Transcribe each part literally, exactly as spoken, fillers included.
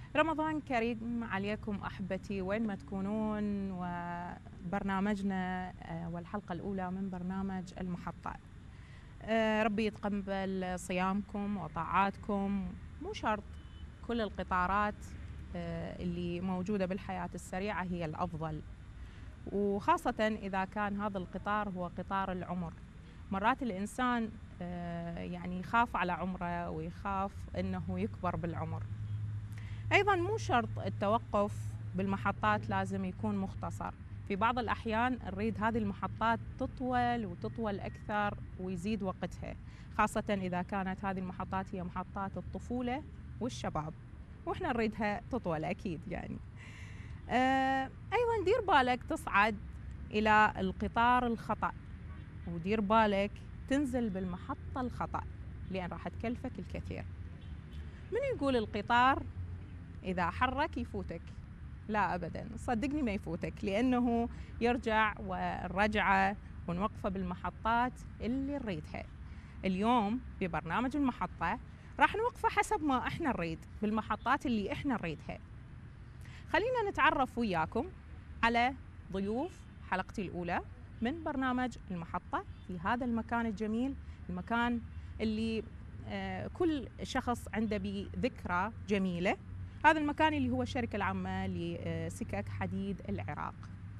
رمضان كريم عليكم أحبتي وين ما تكونون، وبرنامجنا والحلقة الأولى من برنامج المحطة. ربي يتقبل صيامكم وطاعاتكم. مو شرط كل القطارات اللي موجودة بالحياة السريعة هي الأفضل، وخاصة إذا كان هذا القطار هو قطار العمر. مرات الإنسان يعني يخاف على عمره ويخاف أنه يكبر بالعمر. أيضا مو شرط التوقف بالمحطات لازم يكون مختصر، في بعض الأحيان نريد هذه المحطات تطول وتطول أكثر ويزيد وقتها، خاصة إذا كانت هذه المحطات هي محطات الطفولة والشباب، وإحنا نريدها تطول أكيد يعني. آه أيضا دير بالك تصعد إلى القطار الخطأ، ودير بالك تنزل بالمحطة الخطأ لأن راح تكلفك الكثير. من يقول القطار إذا حرك يفوتك؟ لا أبدا، صدقني ما يفوتك، لأنه يرجع والرجعة ونوقفه بالمحطات اللي نريدها. اليوم ببرنامج المحطة راح نوقفه حسب ما احنا نريد بالمحطات اللي احنا نريدها. خلينا نتعرف وياكم على ضيوف حلقتي الأولى من برنامج المحطة في هذا المكان الجميل، المكان اللي آه كل شخص عنده بذكرى جميلة. هذا المكان اللي هو الشركة العامة لسكك حديد العراق.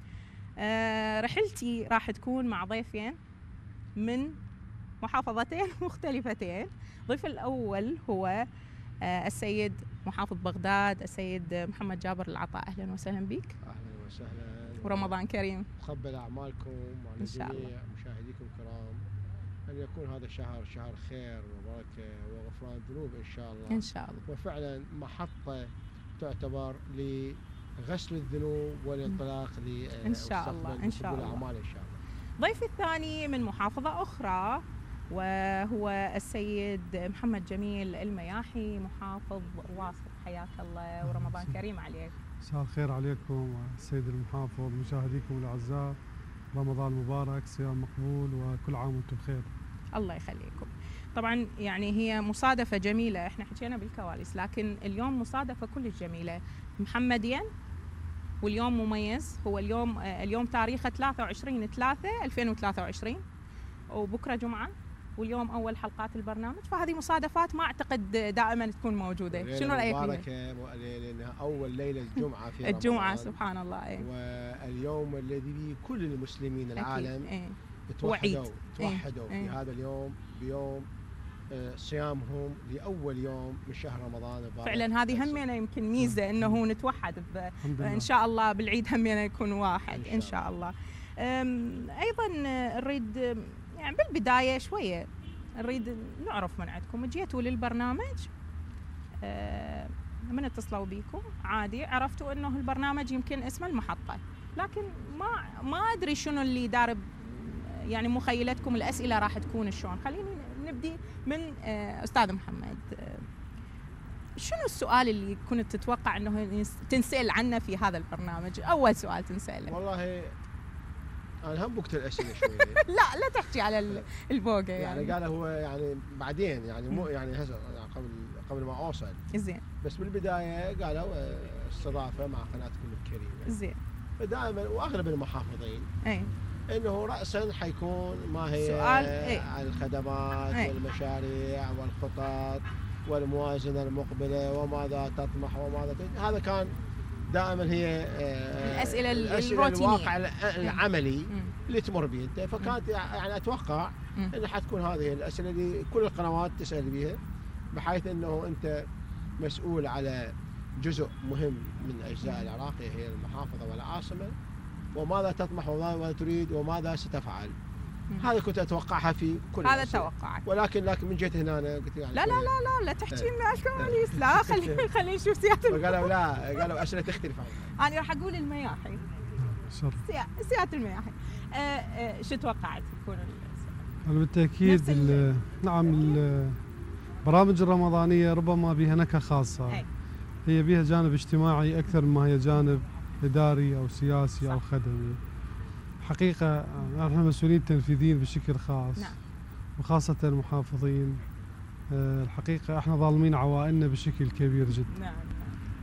آه رحلتي راح تكون مع ضيفين من محافظتين مختلفتين. الضيف الأول هو آه السيد محافظ بغداد السيد محمد جابر العطاء. أهلا وسهلا بك. أهلا وسهلا ورمضان كريم. تقبل أعمالكم وعلى جميع مشاهديكم الكرام، أن يكون هذا الشهر شهر خير وبركة وغفران ذنوب إن شاء الله إن شاء الله. وفعلا محطة تعتبر لغسل الذنوب والانطلاق إن شاء الله إن شاء الله الأعمال إن شاء الله. ضيفي الثاني من محافظة أخرى وهو السيد محمد جميل المياحي محافظ واصل. حياك الله ورمضان كريم عليك. مساء الخير عليكم السيد المحافظ، مشاهديكم الأعزاء، رمضان مبارك، صيام مقبول، وكل عام وانتم بخير. الله يخليكم. طبعا يعني هي مصادفة جميلة، احنا حكينا بالكواليس لكن اليوم مصادفة كلش جميلة محمدين، واليوم مميز. هو اليوم اليوم تاريخه ثلاثة وعشرين ثلاثة ألفين وثلاثة وعشرين وبكرة جمعة، واليوم أول حلقات البرنامج، فهذه مصادفات ما أعتقد دائما تكون موجودة. شنو رأيك فيها؟ مباركة لأنها أول ليلة الجمعة في الجمعة سبحان الله. ايه. واليوم الذي به كل المسلمين العالم ايه. توحدوا توحدوا ايه. في هذا اليوم بيوم صيامهم لأول يوم من شهر رمضان المبارك. فعلا هذه همنا يمكن ميزة انه نتوحد ان شاء الله بالعيد همنا يكون واحد ان شاء الله. ايضا نريد يعني بالبداية شوية نريد نعرف من عندكم، جيتوا للبرنامج من اتصلوا بيكم عادي عرفتوا انه البرنامج يمكن اسمه المحطة، لكن ما ما ادري شنو اللي دارب يعني مخيلتكم الأسئلة راح تكون شلون. خليني نبدي من أستاذ محمد. شنو السؤال اللي كنت تتوقع أنه تنسأل عنه في هذا البرنامج؟ أول سؤال تنسأله. والله أنا هم بوقت الأسئلة شوي. لا لا تحكي على البوقة يعني. يعني قال هو يعني بعدين يعني مو يعني هسه قبل قبل ما أوصل. زين. بس بالبداية قالوا استضافة مع قناتكم الكريمة. زين. فدائما وأغلب المحافظين. أي. انه راسا حيكون ما هي سؤال ايه؟ عن الخدمات ايه؟ والمشاريع والخطط والموازنه المقبله وماذا تطمح وماذا تريد. هذا كان دائما هي الاسئله, الأسئلة الواقع العملي ايه؟ اللي تمر به انت. فكانت يعني اتوقع ان حتكون هذه الاسئله اللي كل القنوات تسال بها، بحيث انه انت مسؤول على جزء مهم من اجزاء العراق هي المحافظه والعاصمه، وماذا تطمح وماذا تريد وماذا ستفعل. هذا كنت اتوقعها في كل هذا توقعك. ولكن لكن من جيت هنا أنا قلت يعني لا لا لا لا لا تحكي لنا كواليس. لا خلينا خلينا نشوف سياده المياحي. قالوا لا قالوا اسئله تختلف عنها. انا راح اقول المياحي. سياده المياحي. أه أه شو توقعت تكون السؤال؟ بالتاكيد نعم البرامج الرمضانيه ربما بها نكهه خاصه. هي, هي بها جانب اجتماعي اكثر مما هي جانب إداري أو سياسي صح. أو خدمي. حقيقة نحن مسؤولين تنفيذيين بشكل خاص. نعم. وخاصة المحافظين. الحقيقة احنا ظالمين عوائلنا بشكل كبير جدا. نعم.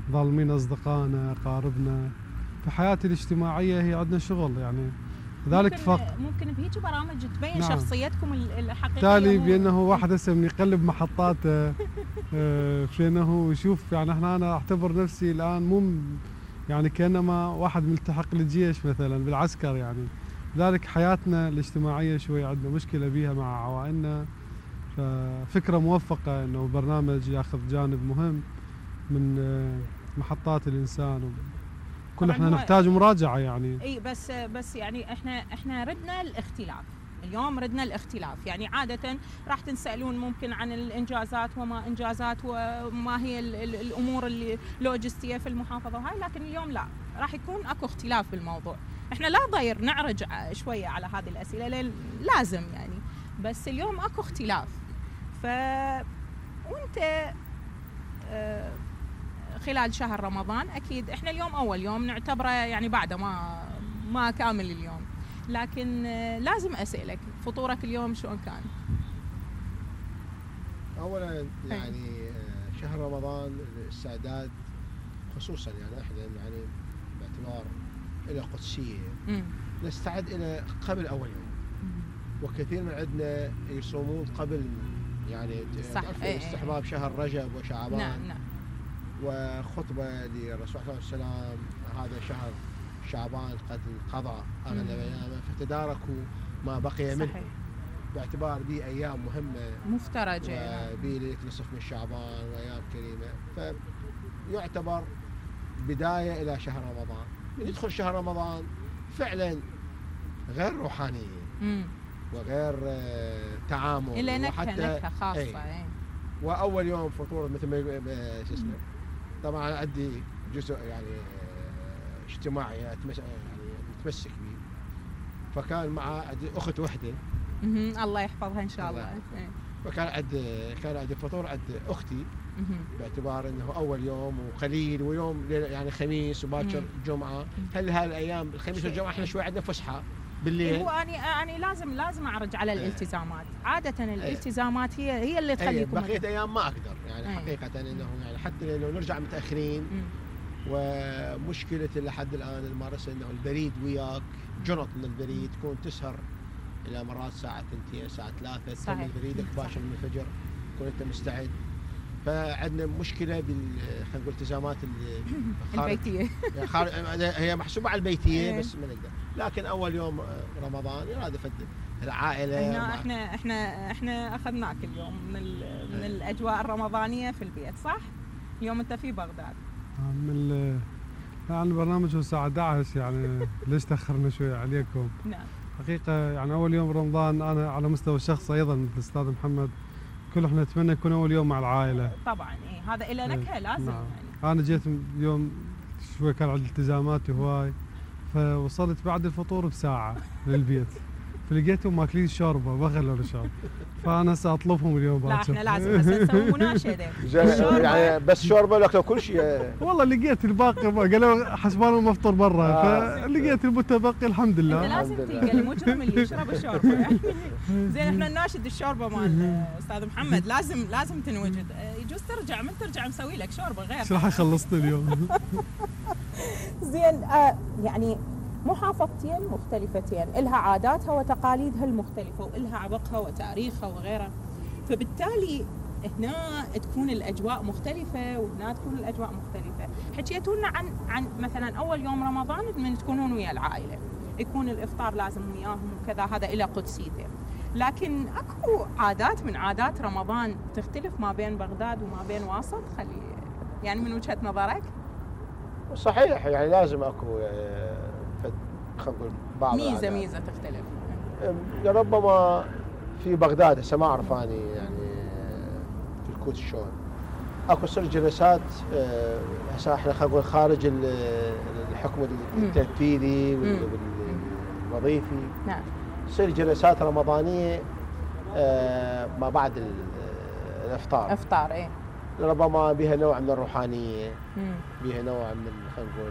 ظالمين أصدقائنا أقاربنا. في حياتي الاجتماعية هي عندنا شغل يعني، لذلك ممكن فقط ممكن بهيك برامج تبين نعم. شخصيتكم الحقيقية. بالتالي بأنه واحد هسه من يقلب محطاته في أنه يشوف يعني احنا أنا أعتبر نفسي الآن مو يعني كأنما واحد ملتحق للجيش مثلا بالعسكر يعني، لذلك حياتنا الاجتماعية شوي عندنا مشكلة بيها مع عوائلنا. ففكرة موفقة أنه برنامج ياخذ جانب مهم من محطات الإنسان، كل احنا نحتاج مراجعة يعني. اي بس بس يعني احنا احنا ردنا الاختلاف اليوم، ردنا الاختلاف يعني عادة راح تنسألون ممكن عن الإنجازات وما إنجازات وما هي ال ال الأمور اللوجستية في المحافظة وهاي، لكن اليوم لا، راح يكون أكو اختلاف بالموضوع. إحنا لا ضير نعرج شوية على هذه الأسئلة لازم يعني، بس اليوم أكو اختلاف. ف وأنت آه خلال شهر رمضان أكيد إحنا اليوم أول يوم نعتبره يعني بعده ما ما كامل اليوم، لكن لازم أسألك فطورك اليوم شلون كان؟ أولا يعني شهر رمضان الاستعداد خصوصا يعني احنا يعني باعتبار له قدسية م. نستعد إلى قبل أول يوم، وكثير من عندنا يصومون قبل يعني صح. استحباب شهر رجب وشعبان. نعم نعم. وخطبة للرسول صلى الله عليه وسلم هذا شهر شعبان قد انقضى أغلب أيامه، فتداركوا ما بقي منه. صحيح. باعتبار به أيام مهمة مفترجة، وبه ليلة نصف من شعبان وأيام كريمة، فيعتبر بداية إلى شهر رمضان. من يدخل شهر رمضان فعلا غير روحانية مم. وغير تعامل إلى نكهة نكهة خاصة. ايه. ايه. وأول يوم فطور مثل ما شو اسمه، طبعا عندي جزء يعني اجتماعي يعني متمسك به، فكان مع اخت وحده الله يحفظها ان شاء الله. فكان عند كان عندي فطور عند اختي باعتبار انه اول يوم وقليل ويوم يعني خميس وباكر جمعه. هل هالايام الخميس والجمعه احنا شوي عندنا فسحه بالليل. هو اني اني لازم لازم اعرج على الالتزامات. عاده الالتزامات هي هي اللي تخليكم. بقيت ايام ما اقدر يعني أي. حقيقه انه يعني حتى لو نرجع متاخرين. م. ومشكله لحد الان الممارسه انه البريد وياك جنط من البريد تكون تسهر الى مرات ساعه ثنتين ساعه ثلاثه تكمل بريدك باشر من الفجر تكون انت مستعد. فعندنا مشكله بال خلينا نقول التزامات البيتيه هي محسوبه على البيتيه بس ما نقدر. لكن اول يوم رمضان يراد فد العائله. احنا احنا احنا احنا اخذناك اليوم من من الاجواء الرمضانيه في البيت صح؟ اليوم انت في بغداد. من يعني البرنامج هو الساعه احد عشر يعني ليش تاخرنا شوي عليكم؟ نعم. حقيقه يعني اول يوم رمضان انا على مستوى الشخص ايضا مثل الاستاذ محمد كل احنا نتمنى يكون اول يوم مع العائله. طبعا ايه هذا إلى نكهه لازم. نعم. يعني انا جيت اليوم شوي كان عندي التزامات هواي، فوصلت بعد الفطور بساعه للبيت فلقيتهم ماكلين شوربه بغل ولا شرب، فانا هسه اطلبهم اليوم باكر. لا احنا لازم هسه نسوي مناشده يعني بس شوربه لك كل شيء. والله لقيت الباقي قالوا حسبانهم مفطر برا آه. فلقيت المتبقي الحمد لله. انت لازم تلقى المجرم اللي يشرب الشوربه يعني. زين احنا نناشد الشوربه مال استاذ محمد لازم لازم تنوجد. يجوز ترجع من ترجع مسوي لك شوربه غير. ايش راح خلصت اليوم؟ زين آه يعني محافظتين مختلفتين إلها عاداتها وتقاليدها المختلفة وإلها عبقها وتاريخها وغيرها، فبالتالي هنا تكون الأجواء مختلفة وهنا تكون الأجواء مختلفة. حكيتونا عن عن مثلا أول يوم رمضان من تكونون ويا العائلة يكون الإفطار لازم وياهم وكذا، هذا إلى قدسيته. لكن أكو عادات من عادات رمضان تختلف ما بين بغداد وما بين واسط، خلي يعني من وجهة نظرك؟ صحيح يعني لازم أكو خلينا نقول بعض ميزه العادات. ميزه تختلف. ربما في بغداد هسه ما اعرف اني يعني في الكوت شلون اكو صير جلسات هسه احنا خلينا نقول خارج الحكم التنفيذي والوظيفي. نعم. تصير جلسات رمضانيه ما بعد الافطار. افطار ايه. ربما بها نوع من الروحانيه، بها نوع من خلينا نقول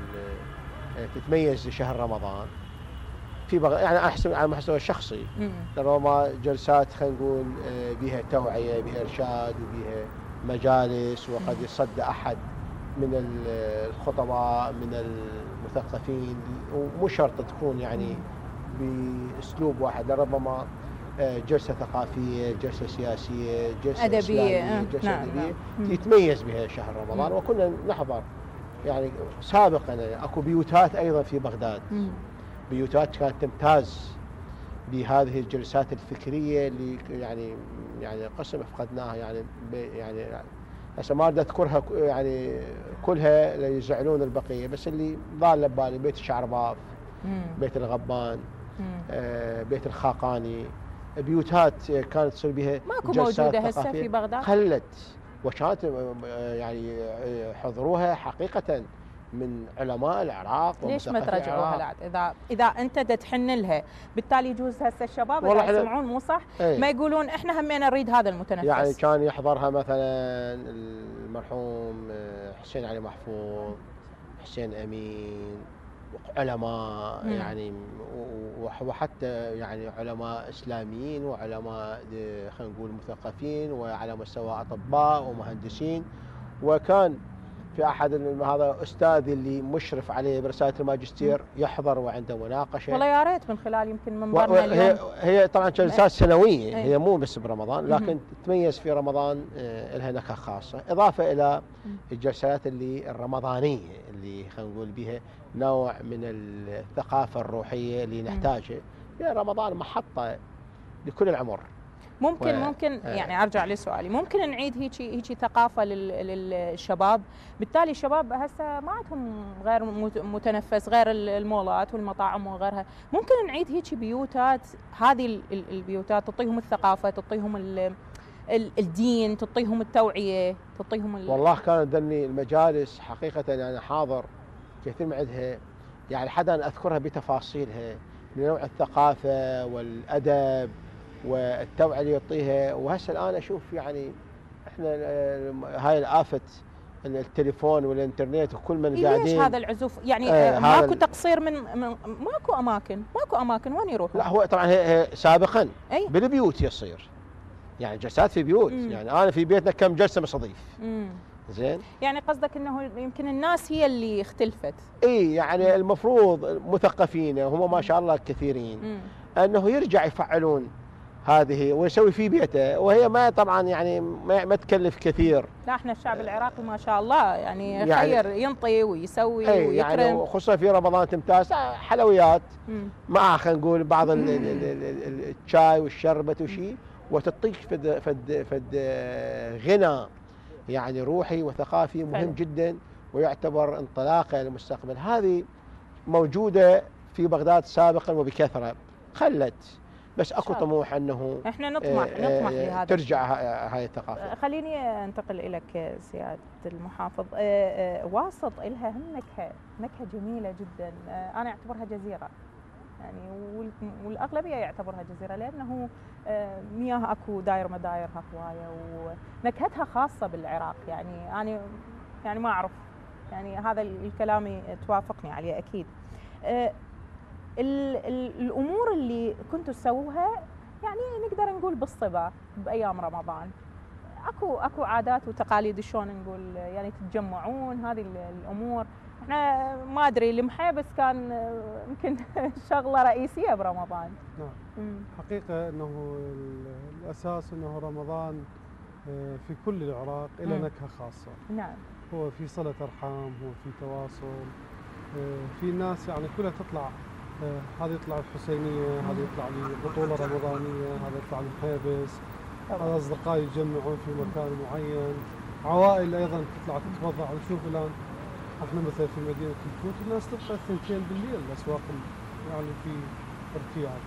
تتميز لشهر رمضان في بغ... يعني احسن على المستوى الشخصي. ربما جلسات خلينا نقول بها توعيه بها ارشاد وبها مجالس وقد يصد احد من الخطباء من المثقفين، ومو شرط تكون يعني باسلوب واحد، لربما جلسه ثقافيه، جلسه سياسيه، جلسه ادبيه، إسلامية، جلسه نعم ادبيه نعم. يتميز بها شهر رمضان. مم. وكنا نحضر يعني سابقا اكو بيوتات ايضا في بغداد، مم. بيوتات كانت تمتاز بهذه الجلسات الفكريه اللي يعني يعني قسم فقدناها يعني يعني هسه ما اريد اذكرها يعني كلها ليزعلون البقيه، بس اللي ضال ببالي بيت الشعرباف، بيت الغبان، آه بيت الخاقاني، بيوتات كانت تصير بها ماكو موجوده هسه في بغداد، قلت وكانت يعني حضروها حقيقه من علماء العراق. ليش ما ترجعوها لعد؟ اذا اذا انت تحن لها بالتالي يجوز هسه الشباب اذا يسمعون مو صح ايه؟ ما يقولون احنا همينا نريد هذا المتنفس. يعني كان يحضرها مثلا المرحوم حسين علي محفوظ، حسين امين، علماء مم. يعني وحتى يعني علماء اسلاميين وعلماء خلينا نقول مثقفين وعلى مستوى اطباء ومهندسين. وكان في احد هذا استاذي اللي مشرف عليه برساله الماجستير يحضر وعنده مناقشه. والله يا ريت من خلال يمكن منبرنا اليوم. هي هي طبعا جلسات سنويه، هي مو بس برمضان، لكن تتميز في رمضان لها نكهه خاصه، اضافه الى الجلسات اللي الرمضانيه اللي خلينا نقول بها نوع من الثقافه الروحيه اللي نحتاجها. يا رمضان محطه لكل العمر. ممكن و... ممكن يعني ارجع لسؤالي، ممكن نعيد هيك هيك ثقافه لل... للشباب، بالتالي الشباب هسه ما عندهم غير متنفس غير المولات والمطاعم وغيرها، ممكن نعيد هيك بيوتات، هذه البيوتات تعطيهم الثقافه، تعطيهم ال... الدين، تعطيهم التوعيه، تعطيهم ال... والله كانت ذني المجالس حقيقه يعني حاضر كثير من عندها، يعني حدا اذكرها بتفاصيلها من نوع الثقافه والادب والتوعيه اللي يعطيها. وهسه الان اشوف يعني احنا هاي الافه التليفون والانترنت وكل من إيه قاعدين. ليش هذا العزوف يعني آه ماكو تقصير من, من ماكو اماكن ماكو اماكن وين يروحون؟ لا هو طبعا هي, هي سابقا أي؟ بالبيوت يصير يعني جلسات في بيوت. مم. يعني انا في بيتنا كم جلسه مستضيف. زين، يعني قصدك انه يمكن الناس هي اللي اختلفت. اي يعني مم. المفروض مثقفين هم ما شاء الله كثيرين مم. انه يرجع يفعلون هذه ويسوي في بيته، وهي ما طبعا يعني ما, ما تكلف كثير. لا احنا الشعب العراقي ما شاء الله يعني, يعني خير ينطي ويسوي ويكرم، يعني خصوصا في رمضان تمتاز حلويات مع خلينا نقول بعض الشاي والشربة وشيء، وتعطيك فد فد فد غنى يعني روحي وثقافي مهم فعلا. جدا، ويعتبر انطلاقه للمستقبل. هذه موجودة في بغداد سابقا وبكثرة، خلت بس اكو طموح انه احنا نطمح آه نطمح لهذا ترجع هاي الثقافه. خليني انتقل اليك سياده المحافظ. آه آه واسط لها هم نكهه نكهه جميله جدا. آه انا اعتبرها جزيره يعني، والاغلبيه يعتبرها جزيره لانه آه مياه اكو داير مدايرها هوايه، ونكهتها خاصه بالعراق. يعني انا يعني ما اعرف يعني هذا الكلام توافقني عليه اكيد. آه ال ال الامور اللي كنتوا تسووها يعني نقدر نقول بالصبا بايام رمضان، اكو اكو عادات وتقاليد شلون نقول يعني تتجمعون هذه الامور. احنا ما ادري المحيبس كان يمكن شغله رئيسيه برمضان. نعم حقيقه انه الاساس انه رمضان في كل العراق له نكهه خاصه. نعم هو في صله ارحام، هو في تواصل، في ناس يعني كلها تطلع، هذا يطلع الحسينيه، هذا يطلع لي بطوله رمضانيه، هذا يطلع لي محيبس، هذا اصدقاء يتجمعون في مكان معين، عوائل ايضا تطلع تتوضع. ونشوف الان احنا مثلا في مدينه الكوت الناس تبقى الثنتين بالليل، الاسواق يعني في ارتياح.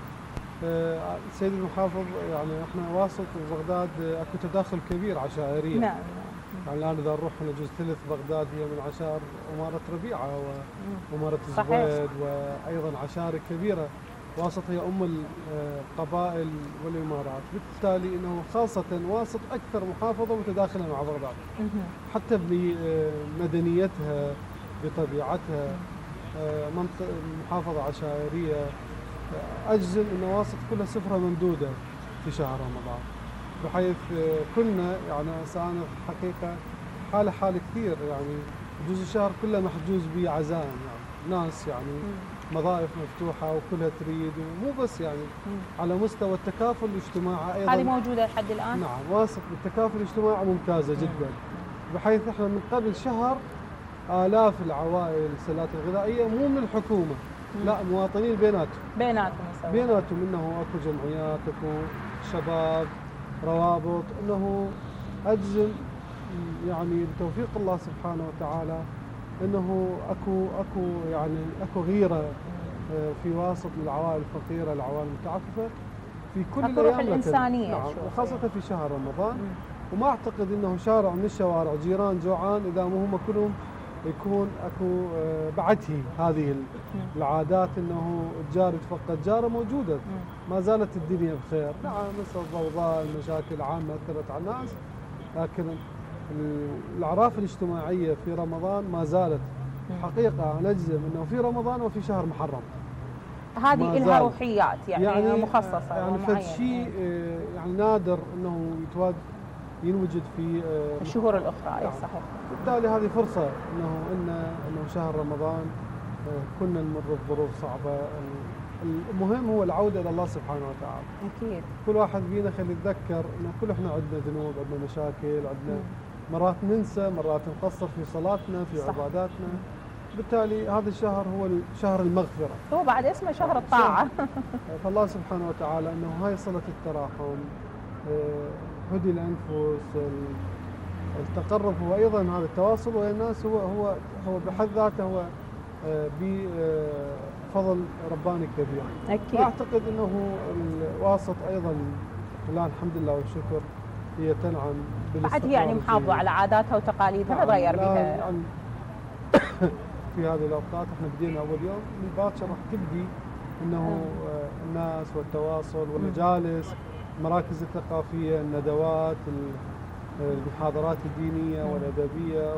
سيد المحافظ يعني احنا واسط بغداد اكو تداخل كبير عشائريا. نعم يعني الان اذا نروح لجزء ثلث بغداد هي من عشائر اماره ربيعه واماره الزبيد، وايضا عشائر كبيره. واسط هي ام القبائل والامارات، بالتالي انه خاصه واسط اكثر محافظه متداخله مع بغداد، حتى بمدنيتها بطبيعتها. منطقه محافظه عشائريه، اجزم ان واسط كلها سفره ممدوده في شهر رمضان، بحيث كلنا يعني انا حقيقه حاله حال كثير يعني يجوز الشهر كله محجوز به عزائم يعني ناس يعني مم. مضايف مفتوحه وكلها تريد، ومو بس يعني مم. على مستوى التكافل الاجتماعي ايضا هذه موجوده لحد الان. نعم واثق بالتكافل الاجتماعي ممتازه مم. جدا، بحيث احنا من قبل شهر آلاف العوائل السلات الغذائيه مو من الحكومه مم. لا مواطنين بيناتهم بيناتهم يسوون بيناتهم انه اكو جمعيات اكو شباب روابط، انه اجزم يعني بتوفيق الله سبحانه وتعالى انه اكو اكو يعني اكو غيره في واسط العوائل الفقيره العوائل المتعففه في كل اكو روح الانسانيه نعم وخاصه في شهر رمضان مم. وما اعتقد انه شارع من الشوارع جيران جوعان اذا ما هم كلهم يكون اكو بعته هذه العادات انه الجار يتفقد جاره موجوده ما زالت الدنيا بخير. نعم مثل الضوضاء المشاكل عامه اثرت على الناس، لكن الاعراف الاجتماعيه في رمضان ما زالت حقيقه نجزم انه في رمضان وفي شهر محرم هذه لها روحيات يعني, يعني مخصصه يعني فد شيء يعني نادر انه يتواجد ينوجد في الشهور الاخرى. اي صحيح. بالتالي هذه فرصه انه ان انه شهر رمضان كنا نمر بظروف صعبه، المهم هو العوده الى الله سبحانه وتعالى. اكيد. كل واحد فينا خلي يتذكر انه كل احنا عندنا ذنوب، عندنا مشاكل، عندنا مرات ننسى، مرات نقصر في صلاتنا في صح. عباداتنا. بالتالي هذا الشهر هو شهر المغفره. هو بعد اسمه شهر الطاعه. فالله سبحانه وتعالى انه هاي صله التراحم، هدي الانفس، التقرب، هو ايضا هذا التواصل ويا الناس هو هو هو بحد ذاته هو بفضل رباني كبير. اكيد. واعتقد انه الواسط ايضا لا الحمد لله والشكر هي تنعم بعد هي يعني محافظه على عاداتها وتقاليدها ما تغير بها يعني في هذه الاوقات احنا بدينا اول يوم من باكر راح تبدي انه الناس والتواصل والمجالس المراكز الثقافيه الندوات المحاضرات الدينيه والادبيه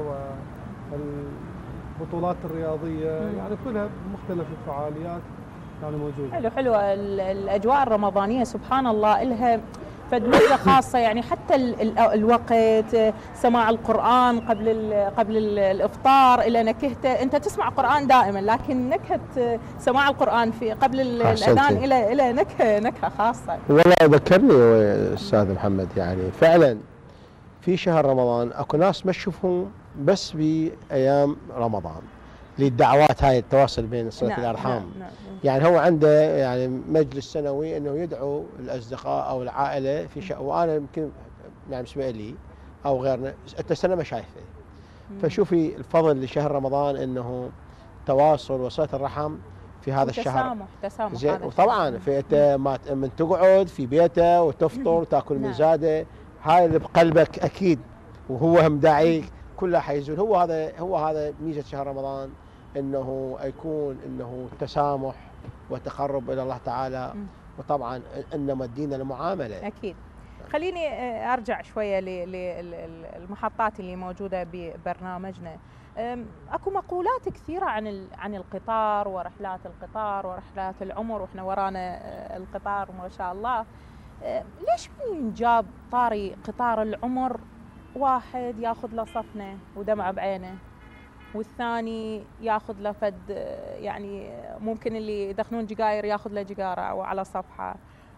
والبطولات الرياضيه يعني كلها بمختلف الفعاليات يعني موجوده. حلو حلو الاجواء الرمضانيه سبحان الله لها فدمجة خاصة يعني حتى ال ال الوقت سماع القرآن قبل ال قبل ال الإفطار إلى نكهته. أنت تسمع قرآن دائما لكن نكهة سماع القرآن في قبل الأذان إلى إلى نكهة نكهة خاصة. والله ذكرني أستاذ محمد يعني فعلا في شهر رمضان أكو ناس ما تشوفهم بس بأيام رمضان للدعوات هاي التواصل بين صلة نعم الأرحام. نعم نعم. يعني هو عنده يعني مجلس سنوي انه يدعو الاصدقاء او العائله في شيء، وانا يمكن يعني بالنسبه لي او غيرنا انت سنه ما شايفه. فشوفي الفضل لشهر رمضان انه تواصل وصله الرحم في هذا الشهر. تسامح تسامح زين. وطبعا في انت من تقعد في بيته وتفطر وتاكل من زاده هاي اللي بقلبك اكيد وهو هم داعيك كلها حيزول. هو هذا هو هذا ميزه شهر رمضان انه يكون انه تسامح وتقرب الى الله تعالى. م. وطبعا انما الدين المعامله. اكيد. خليني ارجع شويه للمحطات اللي موجوده ببرنامجنا. اكو مقولات كثيره عن عن القطار ورحلات القطار ورحلات العمر واحنا ورانا القطار ما شاء الله. ليش من جاب طاري قطار العمر واحد ياخذ له صفنه ودمعه بعينه والثاني ياخذ له فد يعني ممكن اللي يدخنون جقاير ياخذ له جقاره او على صفحه،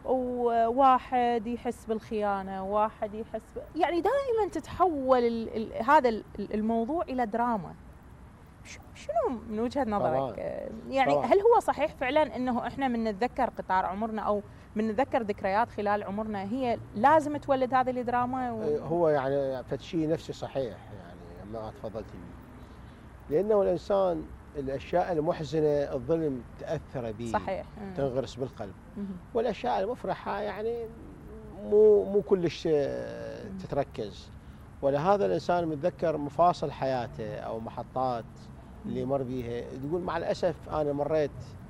وواحد يحس بالخيانه، وواحد يحس ب... يعني دائما تتحول ال... ال... هذا الموضوع الى دراما. شنو من وجهه نظرك؟ طبعاً. يعني طبعاً. هل هو صحيح فعلا انه احنا من نتذكر قطار عمرنا او من نتذكر ذكريات خلال عمرنا هي لازم تولد هذه الدراما؟ و... هو يعني فشي نفسي صحيح يعني ما تفضلتي بيه. لأنه الإنسان الأشياء المحزنة الظلم تأثر به صحيح تنغرس بالقلب. والأشياء المفرحة يعني مو مو كلش تتركز. ولهذا الإنسان متذكر مفاصل حياته أو محطات اللي مر بيها يقول مع الأسف أنا مريت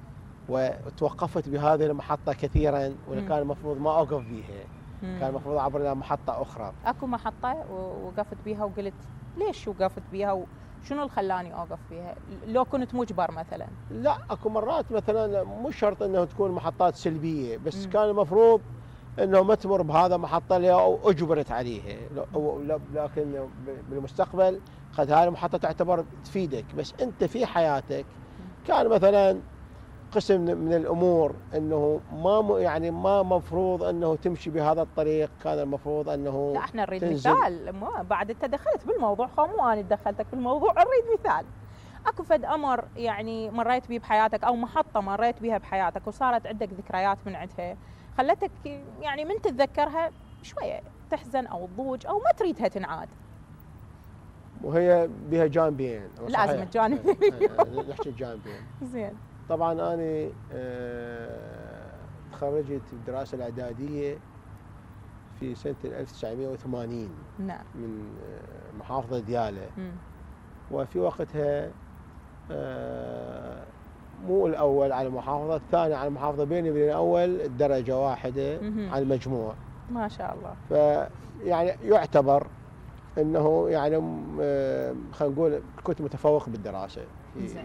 وتوقفت بهذه المحطة كثيرا ولا كان المفروض ما أوقف بيها. كان المفروض أعبر إلى محطة أخرى. أكو محطة وقفت بيها وقلت ليش وقفت بيها و... شنو اللي خلاني اوقف فيها؟ لو كنت مجبر مثلا؟ لا اكو مرات مثلا مو شرط انه تكون محطات سلبيه بس م. كان المفروض انه ما تمر بهذا محطه او اجبرت عليها، لكن بالمستقبل قد هذه المحطه تعتبر تفيدك، بس انت في حياتك كان مثلا قسم من الامور انه ما يعني ما مفروض انه تمشي بهذا الطريق، كان المفروض انه لا احنا نريد تنزل. مثال، ما بعد انت دخلت بالموضوع، خو مو انا دخلتك بالموضوع، نريد مثال. اكو فد امر يعني مريت به بحياتك او محطه مريت بها بحياتك وصارت عندك ذكريات من عندها خلتك يعني من تتذكرها شويه تحزن او تضوج او ما تريدها تنعاد؟ وهي بها جانبين. لازم الجانبين. نحكي الجانبين. زين. طبعا انا تخرجت بالدراسه الاعداديه في سنه ألف وتسعمئة وثمانين. نعم. من محافظه دياله. م. وفي وقتها مو الاول على المحافظه، الثاني على المحافظه، بيني وبين الاول درجه واحده على المجموع. ما شاء الله. فيعني يعتبر انه يعني خلينا نقول كنت متفوق بالدراسه. زين.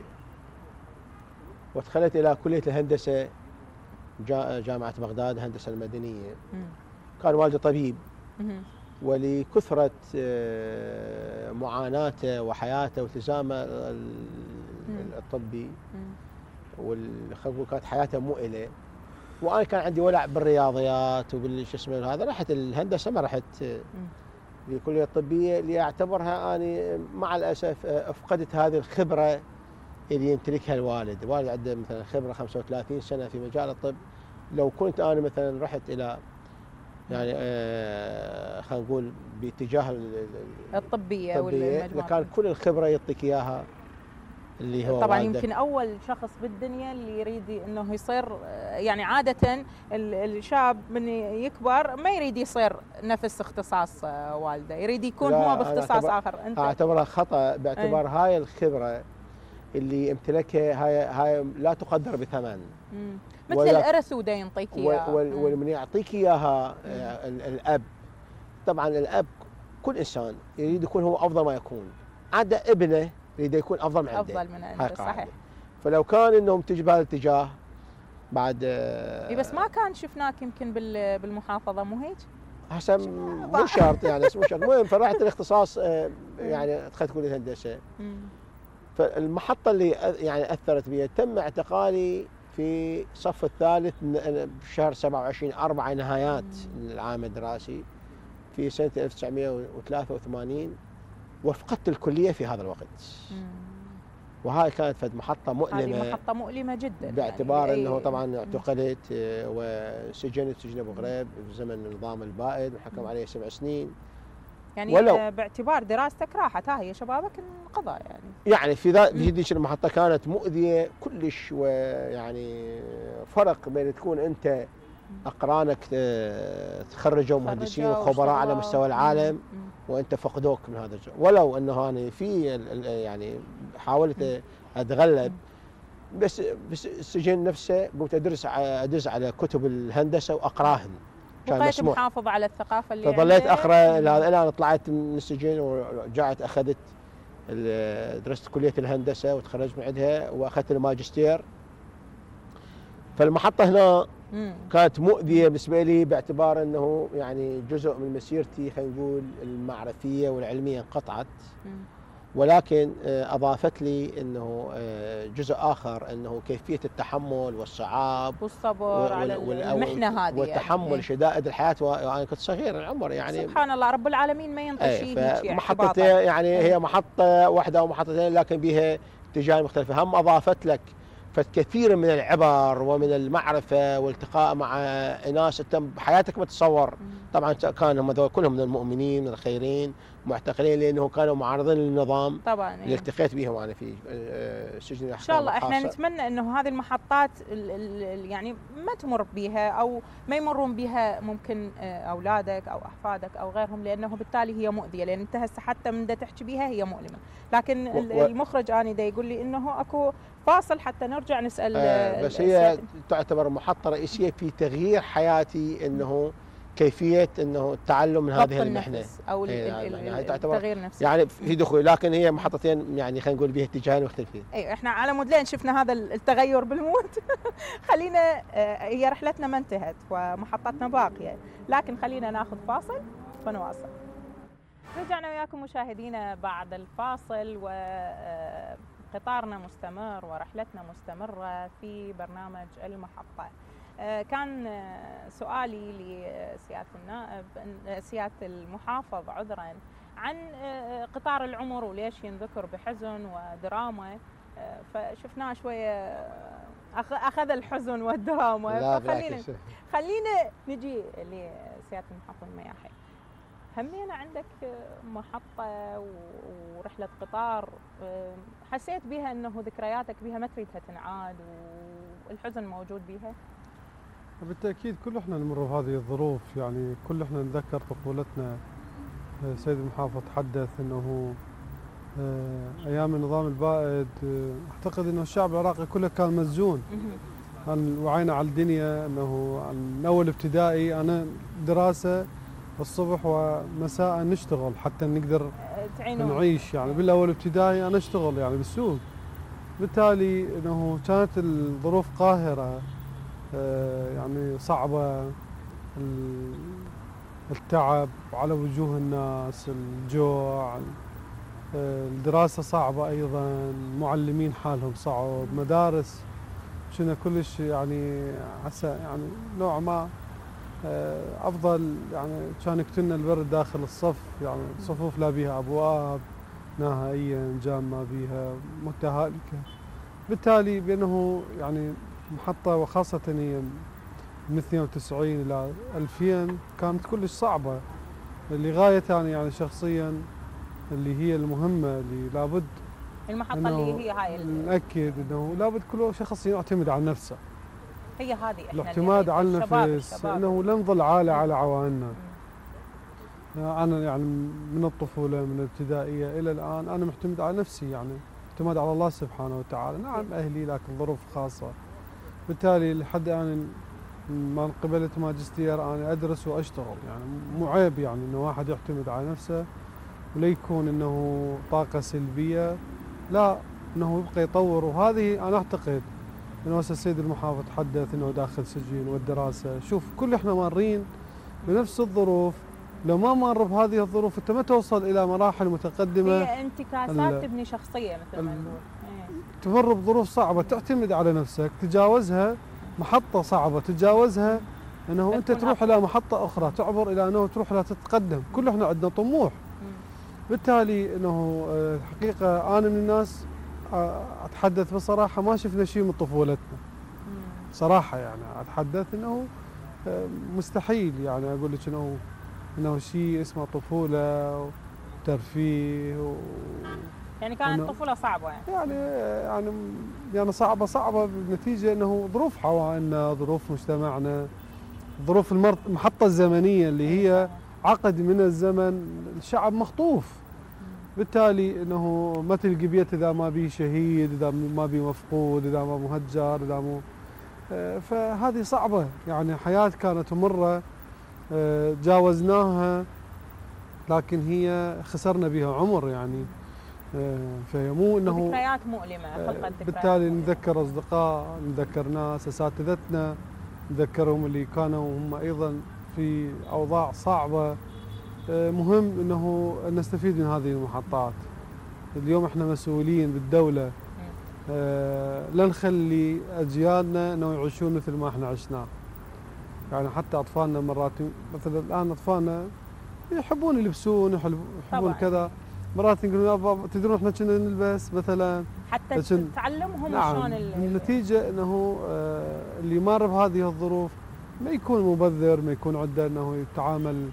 ودخلت الى كليه الهندسه جامعه بغداد، الهندسه المدنيه. م. كان والدي طبيب. م. ولكثره معاناته وحياته والتزامه الطبي كانت حياته مؤلة، وانا كان عندي ولع بالرياضيات وبالش اسمه هذا، رحت الهندسه ما رحت الكليه الطبيه اللي اعتبرها اني مع الاسف افقدت هذه الخبره اللي يمتلكها الوالد. الوالد عنده مثلا خبره خمسة وثلاثين سنه في مجال الطب. لو كنت انا مثلا رحت الى يعني آه خلينا نقول باتجاه الطبيه والمجموعه، لكان كل الخبره يعطيك اياها اللي هو طبعا والدك. يمكن اول شخص بالدنيا اللي يريد انه يصير، يعني عاده الشاب من يكبر ما يريد يصير نفس اختصاص والده، يريد يكون هو باختصاص اخر. انت اعتبرها خطا باعتبار أي. هاي الخبره اللي امتلكها هاي هاي لا تقدر بثمن. مم. مثل الارث ودا يعطيك اياها، ومن يعطيك اياها الاب. طبعا الاب كل انسان يريد يكون هو افضل ما يكون، عدا ابنه يريد يكون افضل من عنده، افضل من عنده. صحيح. فلو كان انهم تجي بهذا الاتجاه بعد اي بس ما كان شفناك يمكن بالمحافظه، مو هيك؟ هسه مو شرط يعني مو شرط. المهم فرحت الاختصاص يعني دخلت كليه الهندسه. فالمحطه اللي يعني اثرت بي تم اعتقالي في صف الثالث بشهر سبعة وعشرين أربعة نهايات العام الدراسي في سنه ألف وتسعمئة وثلاثة وثمانين، وفقدت الكليه في هذا الوقت. مم. وهاي كانت فد محطه مؤلمه. هذه محطه مؤلمه جدا باعتبار يعني انه طبعا اعتقلت وسجنت سجن ابو غريب في زمن النظام البائد وحكم عليه سبع سنين. يعني ولو باعتبار دراستك راحت، ها هي شبابك انقضى يعني. يعني في ذا في ذيك المحطه كانت مؤذيه كلش، ويعني فرق بين تكون انت اقرانك تخرجوا مهندسين وخبراء على مستوى العالم وانت فقدوك من هذا الجو. ولو انه انا في يعني حاولت اتغلب، بس بس السجن نفسه قمت ادرس ادز على كتب الهندسه واقراهن. كان مسموح. محافظ على الثقافه اللي فظليت اقرا الى ان طلعت من السجن ورجعت اخذت درست كليه الهندسه وتخرجت من عندها واخذت الماجستير. فالمحطه هنا مم. كانت مؤذيه بالنسبه لي باعتبار انه يعني جزء من مسيرتي خلينا نقول المعرفيه والعلميه انقطعت. مم. ولكن اضافت لي انه جزء اخر انه كيفيه التحمل والصعاب والصبر على المحنه هذه والتحمل يعني. شدائد الحياه، وانا كنت صغير العمر يعني. سبحان الله رب العالمين ما ينطي شيء هيك. محطتين يعني أي. هي محطه واحده او محطتين لكن بها اتجاه مختلفه، هم اضافت لك فكثير من العبر ومن المعرفه والالتقاء مع ناس انت بحياتك ما تتصور. طبعا كانوا هم ذول كلهم من المؤمنين من الخيرين معتقلين لانه كانوا معارضين للنظام. طبعا اللي التقيت بهم انا في سجن ان شاء الله. احنا نتمنى انه هذه المحطات يعني ما تمر بها او ما يمرون بها ممكن اولادك او احفادك او غيرهم، لانه بالتالي هي مؤذيه، لان انت هسه حتى من دا تحكي بها هي مؤلمه. لكن و... المخرج اني دا يقول لي انه اكو فاصل حتى نرجع نسال. آه بس هي تعتبر محطه رئيسيه في تغيير حياتي، انه كيفيه انه التعلم من هذه المحنه او التغيير النفسي يعني في دخول، لكن هي محطتين يعني خلينا نقول بها اتجاهين مختلفين. ايوه احنا على مودين شفنا هذا التغير بالمود. خلينا هي رحلتنا ما انتهت ومحطتنا باقيه، لكن خلينا ناخذ فاصل ونواصل. رجعنا وياكم مشاهدينا بعد الفاصل، وقطارنا مستمر ورحلتنا مستمره في برنامج المحطه. كان سؤالي لسيادة النائب سيادة المحافظ عذرا عن قطار العمر وليش ينذكر بحزن ودراما، فشفناه شوية أخذ الحزن والدراما. فخلينا خلينا نجي لسيادة المحافظ المياحي. همينا عندك محطة ورحلة قطار حسيت بها أنه ذكرياتك بها ما تريدها تنعاد والحزن موجود بها؟ بالتأكيد كل احنا نمر بهذه الظروف، يعني كل احنا نتذكر طفولتنا. سيد المحافظ تحدث انه ايام النظام البائد اعتقد انه الشعب العراقي كله كان مسجون. وعينا على الدنيا انه من اول ابتدائي انا دراسه الصبح ومساء نشتغل حتى نقدر نعيش، يعني بالاول ابتدائي انا اشتغل يعني بالسوق. بالتالي انه كانت الظروف قاهره يعني صعبة، التعب على وجوه الناس، الجوع، الدراسة صعبة أيضا، المعلمين حالهم صعب، مدارس شنا كلش يعني عسى يعني نوع ما أفضل، يعني كان يقتلنا البرد داخل الصف، يعني صفوف لا بيها أبواب نهائيا، جام ما بيها متهالكة. بالتالي بأنه يعني محطة وخاصة هي من اثنين وتسعين إلى ألفين كانت كلش صعبة لغاية يعني يعني شخصيا اللي هي المهمة اللي لابد المحطة اللي هي هاي نأكد انه لابد كل شخص يعتمد على نفسه. هي هذه احنا الاعتماد على النفس، انه لا نظل عالة على عوائلنا. انا يعني من الطفولة من الابتدائية الى الان انا معتمد على نفسي، يعني اعتماد على الله سبحانه وتعالى. نعم اهلي لكن ظروف خاصة. بالتالي لحد الان ما قبلت ماجستير انا ادرس واشتغل، يعني مو عيب يعني انه واحد يعتمد على نفسه ولا يكون انه طاقة سلبية، لا انه يبقى يطور. وهذه انا اعتقد انه هسه السيد المحافظ تحدث انه داخل سجين والدراسة. شوف كل احنا مارين بنفس الظروف، لو ما مر بهذه الظروف انت ما توصل الى مراحل متقدمة. هي انتكاسات تبني شخصية مثل ما نقول. تمر بظروف صعبة تعتمد على نفسك، تجاوزها محطة صعبة تتجاوزها انه انت تروح الى محطة اخرى، تعبر الى انه تروح الى تتقدم. كل احنا عندنا طموح. بالتالي انه الحقيقة انا من الناس اتحدث بصراحة ما شفنا شيء من طفولتنا. صراحة يعني اتحدث انه مستحيل يعني اقول لك انه انه شيء اسمه طفولة وترفيه و يعني كانت طفولة صعبة يعني. يعني يعني يعني صعبة صعبة بنتيجة انه ظروف حوائلنا، ظروف مجتمعنا، ظروف المحطة الزمنية اللي هي عقد من الزمن الشعب مخطوف. بالتالي انه ما تلقي بيت اذا ما بيه شهيد، اذا ما بيه مفقود، اذا ما مهجر، اذا مو فهذه صعبة. يعني حياة كانت مرة جاوزناها لكن هي خسرنا بها عمر يعني. فهي مو انه ذكريات مؤلمة خلقت ذكريات. بالتالي نذكر اصدقاء، نذكر ناس اساتذتنا، نذكرهم اللي كانوا هم ايضا في اوضاع صعبة. مهم انه نستفيد من هذه المحطات. اليوم احنا مسؤولين بالدولة، لا نخلي اجيالنا انه يعيشون مثل ما احنا عشنا. يعني حتى اطفالنا مرات مثلا الان اطفالنا يحبون يلبسون، يحبون كذا، مرات نقول يا بابا تدرون احنا كنا نلبس مثلا حتى تعلمهم نعم شلون. النتيجه انه اللي يمر بهذه الظروف ما يكون مبذر، ما يكون عنده انه يتعامل،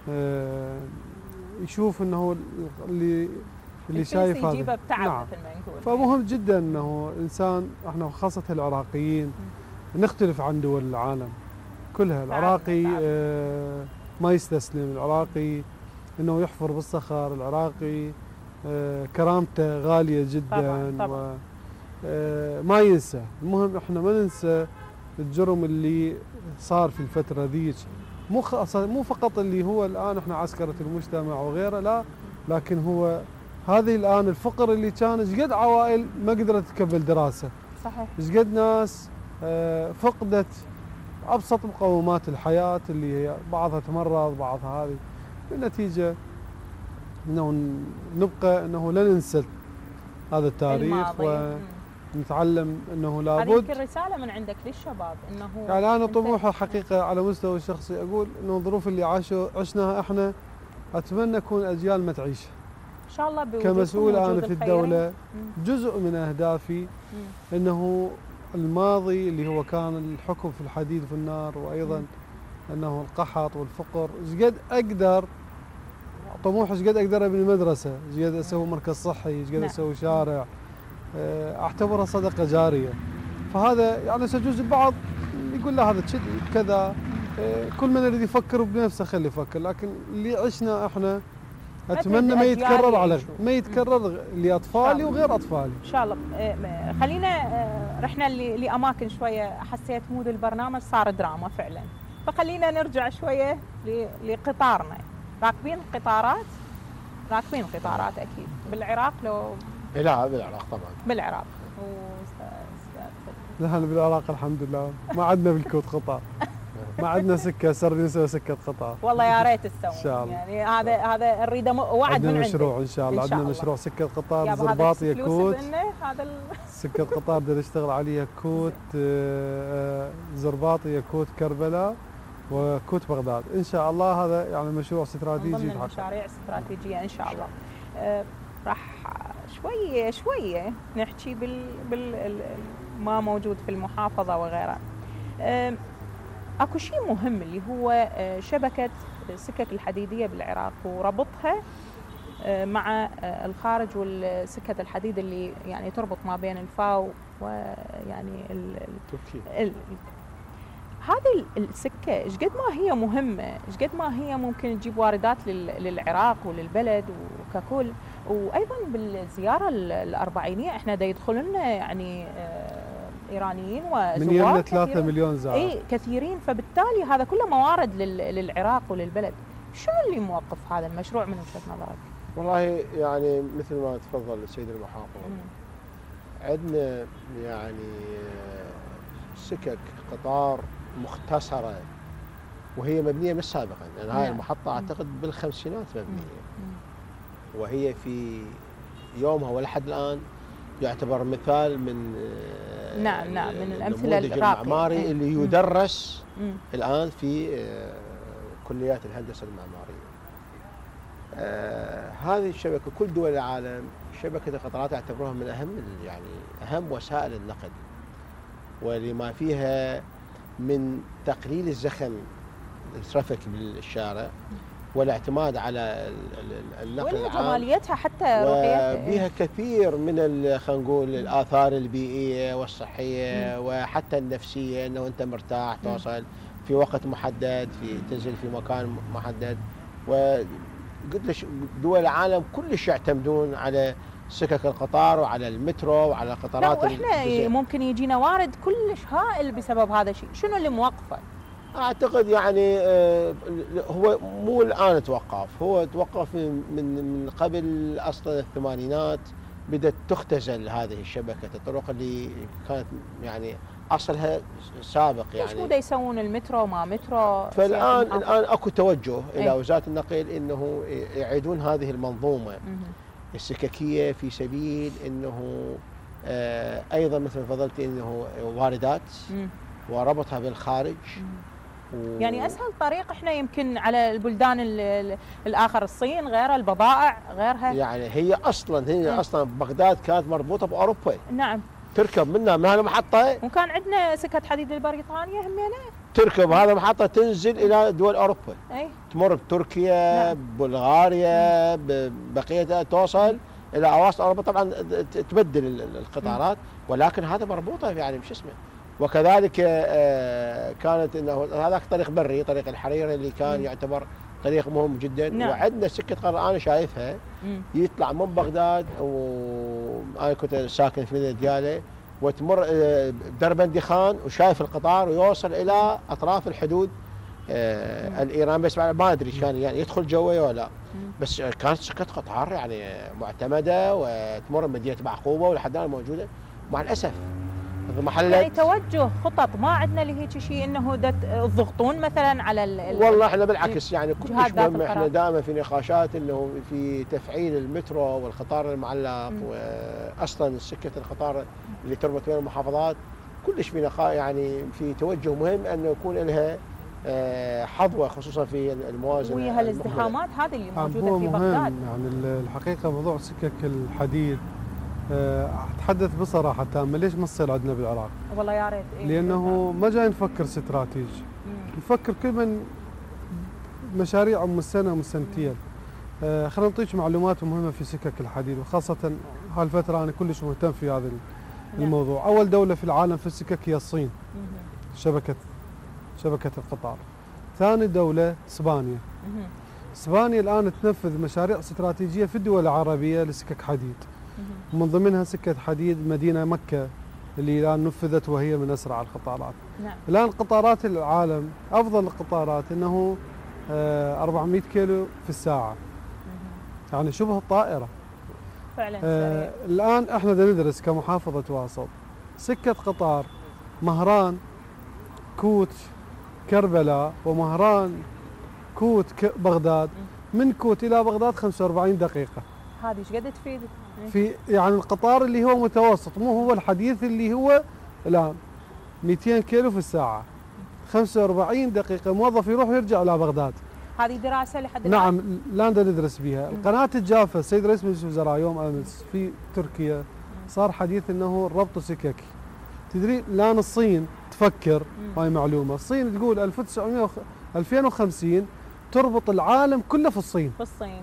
يشوف انه اللي اللي شايف هذا يجيبه بتعب نعم. مثل ما نقول. فمهم جدا انه انسان احنا خاصه العراقيين نختلف عن دول العالم كلها. العراقي آه ما يستسلم، العراقي انه يحفر بالصخر، العراقي آه كرامته غاليه جدا طبعاً طبعاً. آه ما ينسى. المهم احنا ما ننسى الجرم اللي صار في الفتره ذيك مو مو فقط اللي هو الان احنا عسكره المجتمع وغيره، لا، لكن هو هذه الان الفقر اللي كان ايش قد عوائل ما قدرت تكمل دراسه. صحيح. ايش قد ناس فقدت ابسط مقومات الحياه اللي هي بعضها تمرض، بعضها هذه، بالنتيجه انه نبقى انه لا ننسى هذا التاريخ ونتعلم انه لابد. هذه يمكن رساله من عندك للشباب انه يعني انا طموحي حقيقه على مستوى الشخصي اقول انه الظروف اللي عاشوا عشناها احنا اتمنى اكون اجيال ما تعيشها. ان شاء الله كمسؤول انا في الدوله جزء من اهدافي انه الماضي اللي هو كان الحكم في الحديد وفي النار، وايضا انه القحط والفقر، ايش قد اقدر طموح ايش قد اقدر ابني مدرسه، ايش قد اسوي مركز صحي، ايش قد اسوي شارع، اعتبرها صدقه جاريه. فهذا يعني سيجوز البعض يقول لا هذا كذا، كل من يريد يفكر بنفسه خليه يفكر، لكن اللي عشنا احنا اتمنى ما يتكرر على ما يتكرر لاطفالي وغير اطفالي. ان شاء الله. خلينا رحنا لاماكن شويه، حسيت مود البرنامج صار دراما فعلا، فخلينا نرجع شويه لقطارنا. راكبين قطارات؟ راكبين قطارات اكيد بالعراق لو؟ لا بالعراق طبعا. بالعراق. لا احنا بالعراق الحمد لله ما عندنا بالكوت قطار. ما عندنا سكه، صار نسوي سكه قطار. والله يا ريت تسوون. ان شاء الله. يعني هذا هذا نريده وعد من عندنا. مشروع ان شاء الله، عندنا مشروع سكه قطار زرباط يكوت. هذا ال... سكه قطار بدنا نشتغل عليها كوت زرباط يكوت كربلاء وكوت بغداد ان شاء الله. هذا يعني مشروع استراتيجي من ضمن المشاريع استراتيجيه ان شاء الله. آه راح شويه شويه نحكي بال, بال ما موجود في المحافظه وغيرها. آه اكو شيء مهم اللي هو شبكه السكك الحديديه بالعراق وربطها مع الخارج والسكه الحديد اللي يعني تربط ما بين الفاو ويعني تركيا. هذه السكه ايش قد ما هي مهمه، ايش قد ما هي ممكن تجيب واردات للعراق وللبلد وككل. وايضا بالزياره الاربعينيه احنا دا يدخل لنا يعني ايرانيين وزوار من يمنا ثلاثة مليون زائر. اي كثيرين، فبالتالي هذا كله موارد للعراق وللبلد. شو اللي موقف هذا المشروع من وجهه نظرك؟ والله يعني مثل ما تفضل السيد المحافظ، عندنا يعني سكك قطار مختصره وهي مبنيه من سابقا، يعني هاي المحطه اعتقد بالخمسينات مبنيه، وهي في يومها ولحد الان يعتبر مثال من نعم نعم من الامثله المعماري ايه. اللي يدرس مم. الان في كليات الهندسه المعماريه. آه هذه الشبكه كل دول العالم شبكه القطارات يعتبروها من اهم يعني اهم وسائل النقل، ولما فيها من تقليل الزخم الترافيك بالشارع والاعتماد على النقل العام، وجماليتها حتى رؤيتها وبها كثير من خلينا نقول الاثار البيئيه والصحيه مم. وحتى النفسيه، انه انت مرتاح توصل في وقت محدد، في تنزل في مكان محدد. وقلت لك دول العالم كلش يعتمدون على سكك القطار وعلى المترو وعلى قطارات. لا واحنا ممكن يجينا وارد كلش هائل بسبب هذا الشيء، شنو اللي موقفه؟ اعتقد يعني هو مو الان توقف، هو توقف من من قبل اصلا الثمانينات بدات تختزل هذه الشبكه الطرق اللي كانت يعني اصلها سابق. يعني ليش مو دا يسوون المترو ما مترو؟ فالان الان اكو توجه الى وزاره النقل انه يعيدون هذه المنظومه مم. السككيه في سبيل انه ايضا مثل ما فضلتي انه واردات مم. وربطها بالخارج. و... يعني اسهل طريق احنا يمكن على البلدان الاخر، الصين غيرها، البضائع غيرها. يعني هي اصلا هي م. اصلا بغداد كانت مربوطه باوروبا. نعم. تركب منها من هذه المحطه، وكان عندنا سكه حديد البريطانيه همينه تركب هذا المحطه تنزل الى دول اوروبا. اي تمر بتركيا، نعم. بلغاريا، بقيه توصل الى اواسط اوروبا. طبعا تبدل القطارات، ولكن هذا مربوطه يعني مش اسمه. وكذلك كانت انه هذاك طريق بري، طريق الحريري اللي كان م. يعتبر طريق مهم جدا. نعم. وعندنا سكه قطار انا شايفها م. يطلع من بغداد، وانا كنت ساكن في مدينه دياله، وتمر دربندخان وشايف القطار ويوصل الى اطراف الحدود آه الايران، بس ما ادري كان يعني يدخل جوه ولا لا. بس كانت سكه قطار يعني معتمده وتمر مدينه بعقوبه ولحد الان موجوده. مع الاسف محلات يعني توجه خطط ما عندنا لهيك شيء انه تضغطون مثلا على ال والله احنا بالعكس يعني كلش مهم. احنا دائما في نقاشات انه في تفعيل المترو والقطار المعلق واصلا سكه القطار اللي تربط بين المحافظات كلش في نقاء، يعني في توجه مهم انه يكون لها حظوه خصوصا في الموازنه ويا هالازدحامات هذه اللي موجوده في بغداد. يعني الحقيقه موضوع سكك الحديد اتحدث بصراحه تامه، ليش ما تصير عندنا بالعراق؟ والله يا ريت. إيه لانه ما جاي نفكر استراتيجي، نفكر كل من مشاريع ام السنه ام السنتين. آه خلينا نعطيك معلومات مهمه في سكك الحديد، وخاصه هالفتره انا كلش مهتم في هذا الموضوع. اول دوله في العالم في السكك هي الصين، شبكه شبكه القطار. ثاني دوله اسبانيا. اسبانيا الان تنفذ مشاريع استراتيجيه في الدول العربيه لسكك حديد، ومن ضمنها سكة حديد مدينة مكة اللي الآن نفذت وهي من أسرع القطارات. نعم. الآن قطارات العالم أفضل القطارات أنه أربعمئة كيلو في الساعة، مم. يعني شبه الطائرة فعلا. آه الآن احنا ندرس كمحافظة واسط سكة قطار مهران كوت كربلاء ومهران كوت بغداد، مم. من كوت إلى بغداد خمسة وأربعين دقيقة. هذه ايش قد تفيد؟ في يعني القطار اللي هو متوسط، مو هو الحديث اللي هو الان مئتين كيلو في الساعه، خمسة وأربعين دقيقه موظف يروح ويرجع الى بغداد. هذه دراسه لحد الان؟ نعم لا ندرس بها. القناه الجافه السيد رئيس مجلس الوزراء يوم امس في تركيا صار حديث انه الربط سككي. تدري الان الصين تفكر، هاي معلومه، الصين تقول ألف وتسعمئة ألفين وخمسين تربط العالم كله في الصين. في الصين.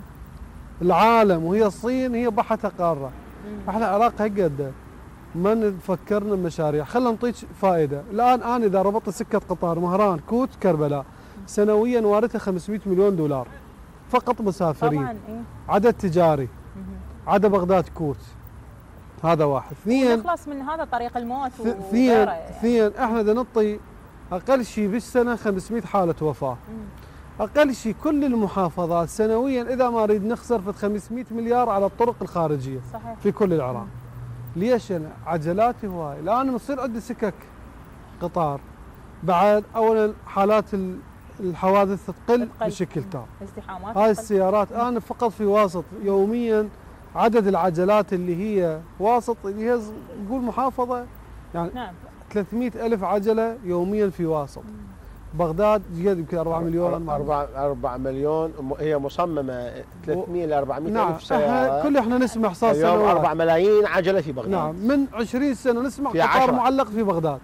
العالم، وهي الصين هي بحثها قاره. احنا العراق هالقد ما فكرنا بمشاريع. خلينا نعطيك فائده، الان انا اذا ربطت سكه قطار مهران كوت كربلاء سنويا واردها خمسمئة مليون دولار فقط مسافرين. طبعا إيه؟ عدد تجاري، عدد بغداد كوت، هذا واحد. اثنين نخلص من هذا طريق الموت اثنين اثنين يعني. احنا بدنا نعطي اقل شيء بالسنه خمسمئة حاله وفاه. مم. أقل شيء كل المحافظات سنويا إذا ما نريد نخسر في خمسمئة مليار على الطرق الخارجية. صحيح. في كل العراق. ليش أنا؟ عجلاتي هواي، الآن نصير عندي سكك قطار. بعد أولا حالات الحوادث تقل بشكل تام. ازدحامات. هاي السيارات أنا فقط في واسط يوميا عدد العجلات اللي هي واسط اللي هي نقول محافظة يعني نعم. ثلاثمئة ألف عجلة يوميا في واسط. مم. بغداد زيادة يمكن أربعة مليون. أربعة مليون هي مصممة ثلاثمئة إلى أربعمئة نعم. ألف سيارة. كل احنا نسمع صار اليوم أربعة ملايين عجلة في بغداد. نعم من عشرين سنة نسمع قطار معلق في بغداد.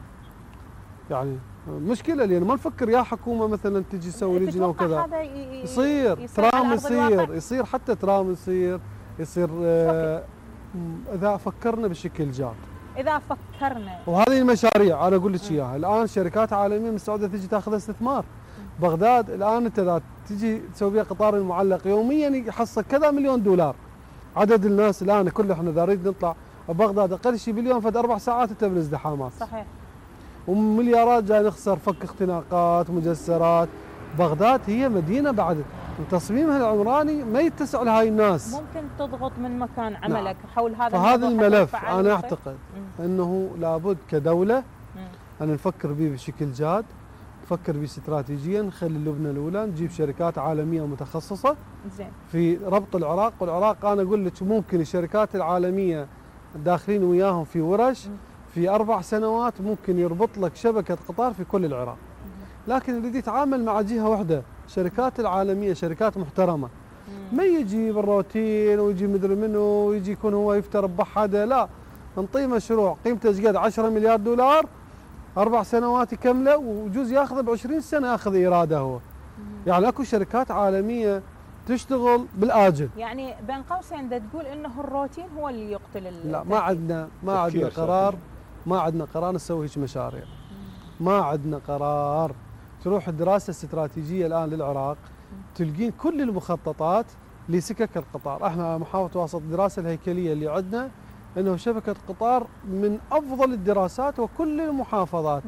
يعني مشكلة لأن ما نفكر يا حكومة مثلا تجي تسوي لجنة وكذا. يصير, يصير ترام يصير يصير حتى ترام يصير يصير آه إذا فكرنا بشكل جاد. إذا فكرنا. وهذه المشاريع أنا أقول لك إياها، الآن شركات عالمية مستعدة تجي تاخذ استثمار. بغداد الآن أنت إذا تجي تسوي بها قطار المعلق يوميا يحصل كذا مليون دولار. عدد الناس الآن كل احنا إذا نريد نطلع بغداد أقل شيء باليوم فد أربع ساعات أنت بالازدحامات. صحيح. ومليارات جاي نخسر فك اختناقات مجسرات. بغداد هي مدينة بعد تصميمها العمراني ما يتسع لهاي الناس. ممكن تضغط من مكان عملك. نعم. حول هذا فهذا الملف انا اعتقد مم. انه لابد كدوله مم. ان نفكر به بشكل جاد، نفكر به استراتيجيا، نخلي اللبنه الاولى نجيب شركات عالميه متخصصه زين في ربط العراق. والعراق انا اقول لك ممكن الشركات العالميه داخلين وياهم في ورش مم. في اربع سنوات ممكن يربط لك شبكه قطار في كل العراق. لكن اللي يتعامل مع جهه واحده، شركات العالميه شركات محترمه، ما يجي بالروتين ويجي مدري منه ويجي يكون هو يفتر بحده، لا نعطيه مشروع قيمته ايش قد عشرة مليار دولار اربع سنوات يكمله ويجوز ياخذه ب عشرين سنه ياخذ ايراده هو. يعني اكو شركات عالميه تشتغل بالاجل. يعني بين قوسين بدك تقول انه الروتين هو اللي يقتل. لا ما عندنا ما عندنا قرار ما عندنا قرار نسوي هيك مشاريع. ما عندنا قرار. تروح الدراسه الاستراتيجيه الان للعراق تلقين كل المخططات لسكك القطار. احنا محافظه واسط الدراسه الهيكليه اللي عندنا انه شبكه قطار من افضل الدراسات وكل المحافظات نعم.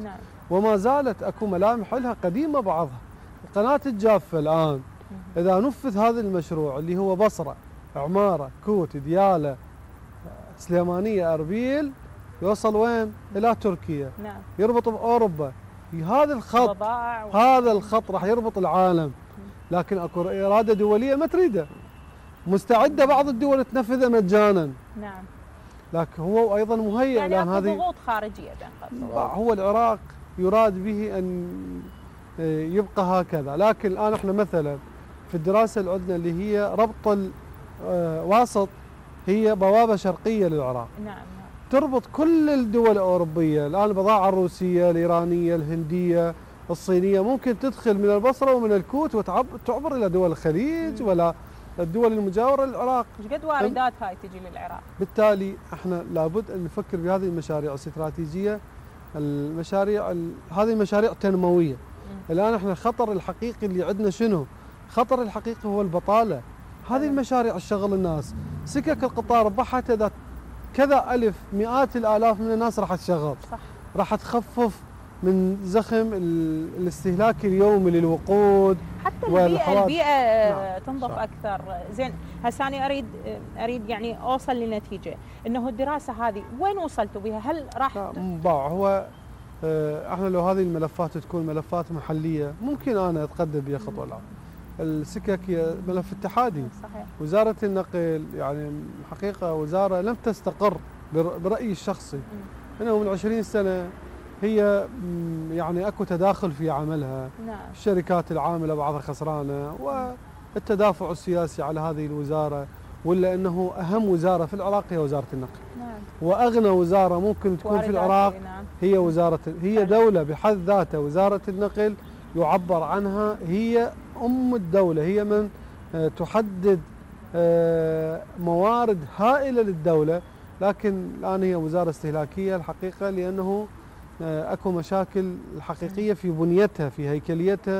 وما زالت اكو ملامح لها قديمه بعضها. قناه الجافه الان اذا نفذ هذا المشروع اللي هو بصره، عماره، كوت، دياله، سليمانيه، اربيل، يوصل وين؟ الى تركيا. نعم. يربط باوروبا. هذا الخط هذا الخط راح يربط العالم، لكن اكو اراده دوليه ما تريده. مستعده بعض الدول تنفذه مجانا. نعم. لكن هو ايضا مهيئ، يعني لان هذه ضغوط خارجيه بين قوسين. هو العراق يراد به ان يبقى هكذا، لكن الان احنا مثلا في الدراسه اللي عندنا اللي هي ربط الواسط هي بوابه شرقيه للعراق. نعم. تربط كل الدول الأوروبية. الآن البضاعة الروسية، الإيرانية، الهندية، الصينية ممكن تدخل من البصرة ومن الكوت وتعبر إلى دول الخليج ولا الدول المجاورة للعراق. ايش قد واردات هاي تجي للعراق؟ بالتالي احنا لابد أن نفكر بهذه المشاريع الاستراتيجية، المشاريع هذه مشاريع تنموية. م. الآن احنا الخطر الحقيقي اللي عندنا شنو؟ خطر الحقيقي هو البطالة. هذه المشاريع الشغل الناس، سكك القطار بحت إذا كذا ألف مئات الآلاف من الناس راح تشغل. صح. راح تخفف من زخم الاستهلاك اليومي للوقود حتى البيئة البيئة نعم. تنظف صح. أكثر. زين هسه أنا أريد أريد يعني أوصل لنتيجة إنه الدراسة هذه وين وصلتوا بها؟ هل راح مباع هو احنا لو هذه الملفات تكون ملفات محلية ممكن أنا أتقدم بها خطوة الآن. السكك هي ملف اتحادي. صحيح. وزارة النقل يعني حقيقة وزارة لم تستقر برأيي الشخصي. انه من عشرين سنة هي يعني اكو تداخل في عملها. نعم. الشركات العاملة بعضها خسرانة والتدافع السياسي على هذه الوزارة، ولا انه اهم وزارة في العراق هي وزارة النقل. نعم. واغنى وزارة ممكن تكون في العراق نعم. هي وزارة هي دولة بحد ذاتها. وزارة النقل يعبر عنها هي أم الدولة، هي من تحدد موارد هائلة للدولة، لكن الآن هي وزارة استهلاكية الحقيقة، لأنه أكو مشاكل حقيقية في بنيتها، في هيكليتها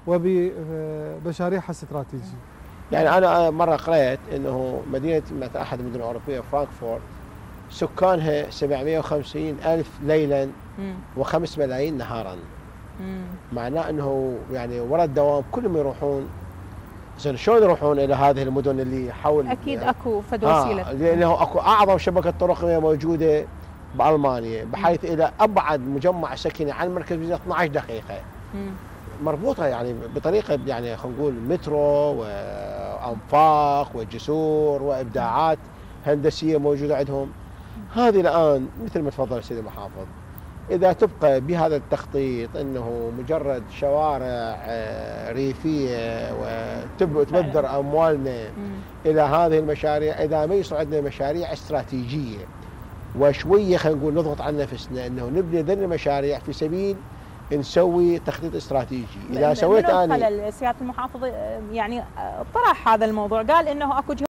وبمشاريعها الاستراتيجية. يعني أنا مرة قرأت أنه مدينة مثل أحد المدن الأوروبية فرانكفورت سكانها سبعمئة وخمسين ألف ليلا وخمس ملايين نهارا. مم. معناه انه يعني ورا الدوام كلهم يروحون. زين شلون يروحون الى هذه المدن اللي حول؟ اكيد يعني اكو فد وسيله. آه لانه اكو اعظم شبكه طرق موجوده بالمانيا، بحيث الى ابعد مجمع سكني عن مركز مدينه اثني عشر دقيقه. مم. مربوطه يعني بطريقه يعني خلينا نقول مترو وانفاق وجسور وابداعات هندسيه موجوده عندهم. هذه الان مثل ما تفضل سيدي المحافظ، إذا تبقى بهذا التخطيط أنه مجرد شوارع ريفية وتبذر أموالنا إلى هذه المشاريع، إذا ما يصير عندنا مشاريع استراتيجية وشوية خلينا نقول نضغط على نفسنا أنه نبني ذي المشاريع في سبيل نسوي تخطيط استراتيجي. إذا سويت أنا سيادة المحافظ يعني طرح هذا الموضوع، قال أنه أكو جهات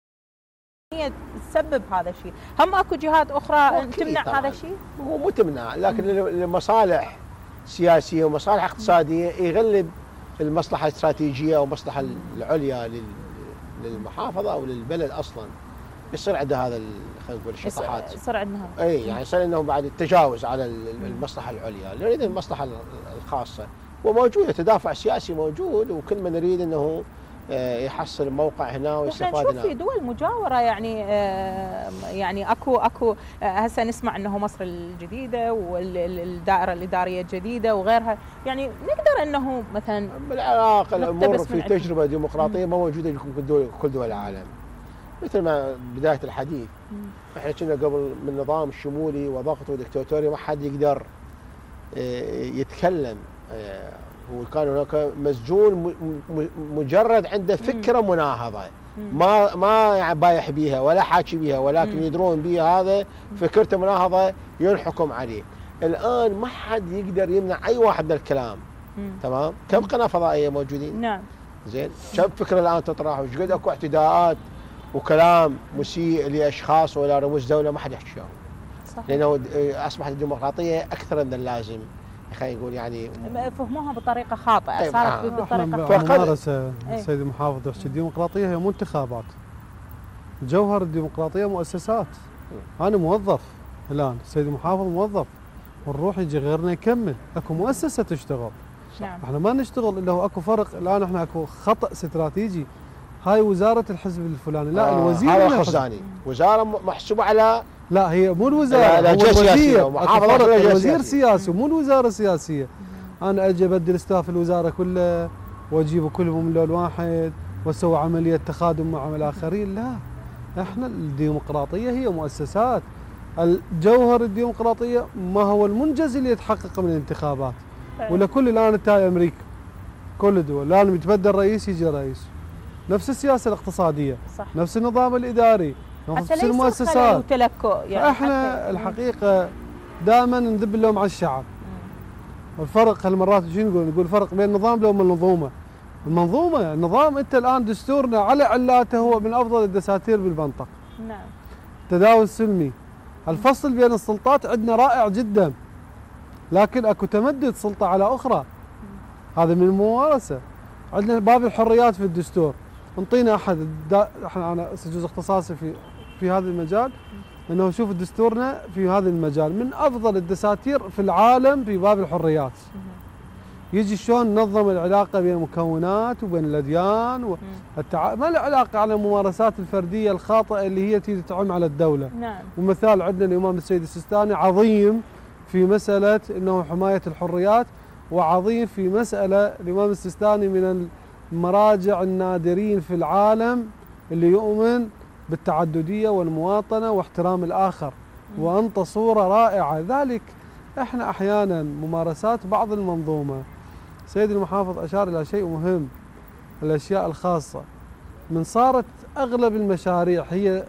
تسبب هذا الشيء، هم اكو جهات اخرى تمنع طبعاً. هذا الشيء هو مو تمنع، لكن لمصالح سياسيه ومصالح اقتصاديه يغلب المصلحه الاستراتيجيه والمصلحه العليا للمحافظه او للبلد اصلا. يصير عنده هذا خلينا نقول الشطحات، يصير عندنا اي يعني يصير انه بعد التجاوز على المصلحه العليا، نريد المصلحه الخاصه. وموجود تدافع سياسي موجود، وكل من نريد انه يحصل موقع هنا ويستفاد هنا. نشوف في دول مجاورة يعني يعني اكو اكو هسه نسمع انه مصر الجديدة والدائرة الإدارية الجديدة وغيرها، يعني نقدر انه مثلا بالعراق الامور في تجربة ديمقراطية ما موجودة في دول كل دول العالم. مثل ما بداية الحديث احنا كنا قبل من نظام شمولي وضغط ودكتاتوري ما حد يقدر يتكلم، وكان هناك مسجون مجرد عنده فكره مناهضه، ما ما يعني بايح بيها ولا حاكي بيها، ولكن يدرون بيها هذا فكرته مناهضه ينحكم عليه. الان ما حد يقدر يمنع اي واحد من الكلام. تمام؟ كم قناه فضائيه موجودين؟ نعم. زين، كم فكره الان تطرح، وش قد اكو اعتداءات وكلام مسيء لاشخاص ولا رموز دوله ما حد يحكيهم. صحيح. لانه اصبحت الديمقراطيه اكثر من اللازم. خلينا نقول يعني فهموها بطريقه خاطئه، صارت آه. بطريقه خاطئه. ممارسه السيد المحافظ يحكي الديمقراطيه هي مو انتخابات. جوهر الديمقراطيه مؤسسات. انا موظف الان، السيد المحافظ موظف، ونروح يجي غيرنا يكمل، اكو مؤسسه تشتغل. نعم. احنا ما نشتغل الا هو اكو فرق. الان احنا اكو خطا استراتيجي، هاي وزاره الحزب الفلاني، لا آه الوزير هذا خزاني، وزاره محسوبه على، لا هي مو الوزاره، لا هو الوزير، الوزير سياسي ومو الوزاره السياسيه. انا اجي ابدل ستاف الوزاره كله واجيب كلهم من لون واحد واسوي عمليه تخادم مع الاخرين، لا. احنا الديمقراطيه هي مؤسسات. الجوهر الديمقراطيه ما هو المنجز اللي يتحقق من الانتخابات. ولا كل الان انتهى امريكا، كل الدول لازم يتبدل رئيس يجي رئيس. نفس السياسه الاقتصاديه، صح. نفس النظام الاداري، نفس المؤسسات. يعني احنا الحقيقه دائما نذب اللوم على الشعب. والفرق هالمرات شو نقول؟ نقول فرق بين النظام لو المنظومه. المنظومه، النظام انت الان دستورنا على علاته هو من افضل الدساتير بالمنطقه. نعم. تداول السلمي، الفصل بين السلطات عندنا رائع جدا. لكن اكو تمدد سلطه على اخرى. هذا من الممارسه. عندنا باب الحريات في الدستور. انطينا احد احنا انا جزء اختصاصي في في هذا المجال، انه شوف دستورنا في هذا المجال من افضل الدساتير في العالم في باب الحريات. يجي شلون ننظم العلاقه بين المكونات وبين الاديان والتع... ما له علاقه على الممارسات الفرديه الخاطئه اللي هي تيجي تعم على الدوله. نعم. ومثال عندنا الامام السيد السيستاني عظيم في مساله انه حمايه الحريات، وعظيم في مساله الامام السيستاني من المراجع النادرين في العالم اللي يؤمن بالتعدديه والمواطنه واحترام الاخر، وانطى صوره رائعه. ذلك احنا احيانا ممارسات بعض المنظومه. سيد المحافظ اشار الى شيء مهم، الاشياء الخاصه. من صارت اغلب المشاريع هي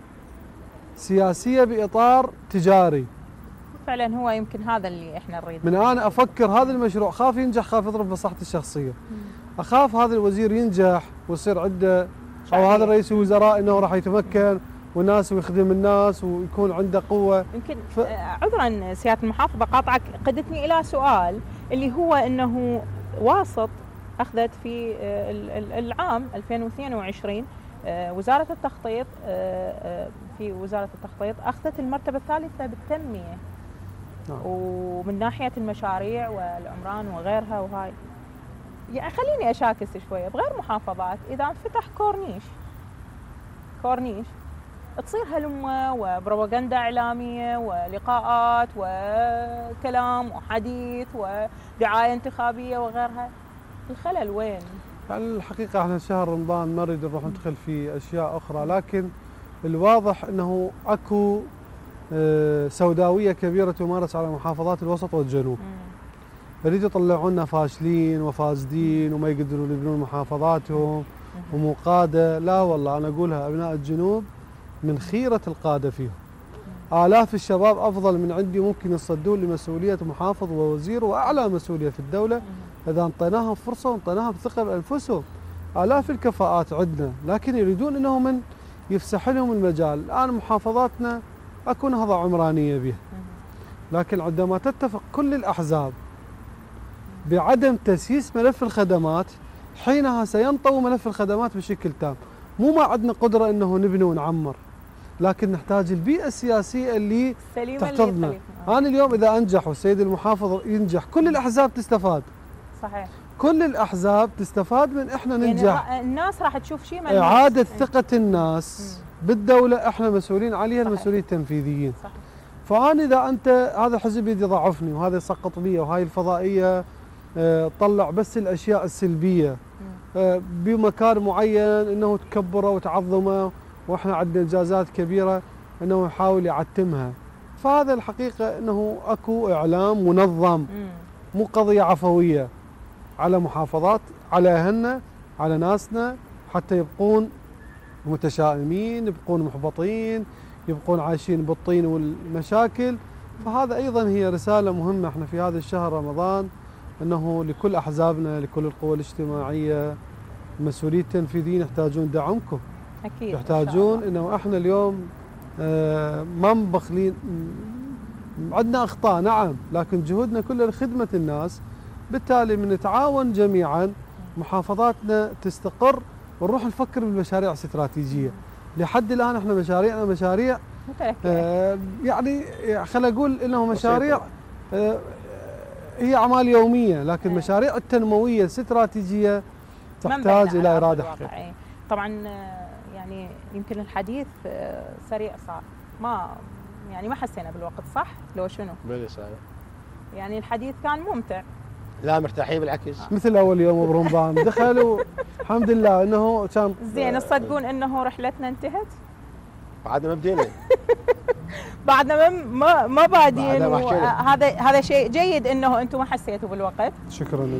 سياسيه باطار تجاري. فعلا هو يمكن هذا اللي احنا نريده. من انا افكر هذا المشروع خاف ينجح، خاف يضرب مصلحتي الشخصيه. اخاف هذا الوزير ينجح ويصير عنده، او هذا رئيس الوزراء انه راح يتمكن والناس ويخدم الناس ويكون عنده قوه. يمكن ف... عذرا سياده المحافظه قاطعك، قدتني الى سؤال اللي هو انه واسط اخذت في العام ألفين واثنين وعشرين وزاره التخطيط، في وزاره التخطيط اخذت المرتبه الثالثه بالتنميه. نعم. ومن ناحيه المشاريع والعمران وغيرها. وهاي يعني خليني اشاكس شويه بغير محافظات، اذا انفتح كورنيش كورنيش تصير هلمه وبروباغندا اعلاميه ولقاءات وكلام وحديث ودعايه انتخابيه وغيرها. الخلل وين؟ يعني الحقيقه احنا شهر رمضان ما نريد نروح ندخل في اشياء اخرى، لكن الواضح انه اكو سوداويه كبيره تمارس على محافظات الوسط والجنوب. يريدوا يطلعونا فاشلين وفاسدين وما يقدرون يبنون محافظاتهم ومو قاده. لا والله انا اقولها، ابناء الجنوب من خيره القاده فيهم. آلاف الشباب افضل من عندي ممكن يصدون لمسؤوليه محافظ ووزير واعلى مسؤوليه في الدوله اذا انطيناهم فرصه وانطيناهم ثقه بانفسهم. آلاف الكفاءات عندنا، لكن يريدون انهم من يفسح لهم المجال. الان محافظاتنا اكو نهضه عمرانيه بها، لكن عندما تتفق كل الاحزاب بعدم تسييس ملف الخدمات حينها سينطوي ملف الخدمات بشكل تام. مو ما عندنا قدره انه نبني ونعمر، لكن نحتاج البيئه السياسيه اللي تحتضنا. انا اليوم اذا انجح والسيد المحافظ ينجح كل الاحزاب تستفاد. صحيح. كل الاحزاب تستفاد من احنا ننجح. يعني الناس راح تشوف شيء ما اعاده ثقه الناس م. بالدوله احنا مسؤولين عليها، المسؤولين التنفيذيين. صحيح. فانا اذا انت هذا الحزب يضعفني وهذا يسقط بي وهاي الفضائيه طلع بس الاشياء السلبيه بمكان معين انه تكبره وتعظمه، واحنا عندنا انجازات كبيره انه يحاول يعتمها. فهذا الحقيقه انه اكو اعلام منظم، مو قضيه عفويه على محافظات، على اهلنا، على ناسنا، حتى يبقون متشائمين، يبقون محبطين، يبقون عايشين بالطين والمشاكل. فهذا ايضا هي رساله مهمه احنا في هذا الشهر رمضان، انه لكل احزابنا، لكل القوى الاجتماعيه، المسؤولين التنفيذيين يحتاجون دعمكم. اكيد. يحتاجون انه احنا اليوم آه ما مبخلين، عندنا اخطاء نعم، لكن جهودنا كلها لخدمه الناس. بالتالي من نتعاون جميعا محافظاتنا تستقر ونروح نفكر بالمشاريع الاستراتيجيه. لحد الان احنا مشاريعنا مشاريع آه يعني خلينا اقول انه مشاريع هي أعمال يومية، لكن المشاريع التنموية الاستراتيجية تحتاج إلى إرادة حقيقية. طبعا يعني يمكن الحديث سريع صار، ما يعني ما حسينا بالوقت، صح؟ لو شنو؟ بلي صحيح. يعني الحديث كان ممتع. لا مرتاحين بالعكس. مثل أول يوم برمضان دخلوا الحمد لله إنه كان زين. تصدقون إنه رحلتنا انتهت؟ بعدنا ما بدينا. بعدنا ما ما بادين. هذا هذا شيء جيد انه انتم ما حسيتوا بالوقت. شكرا.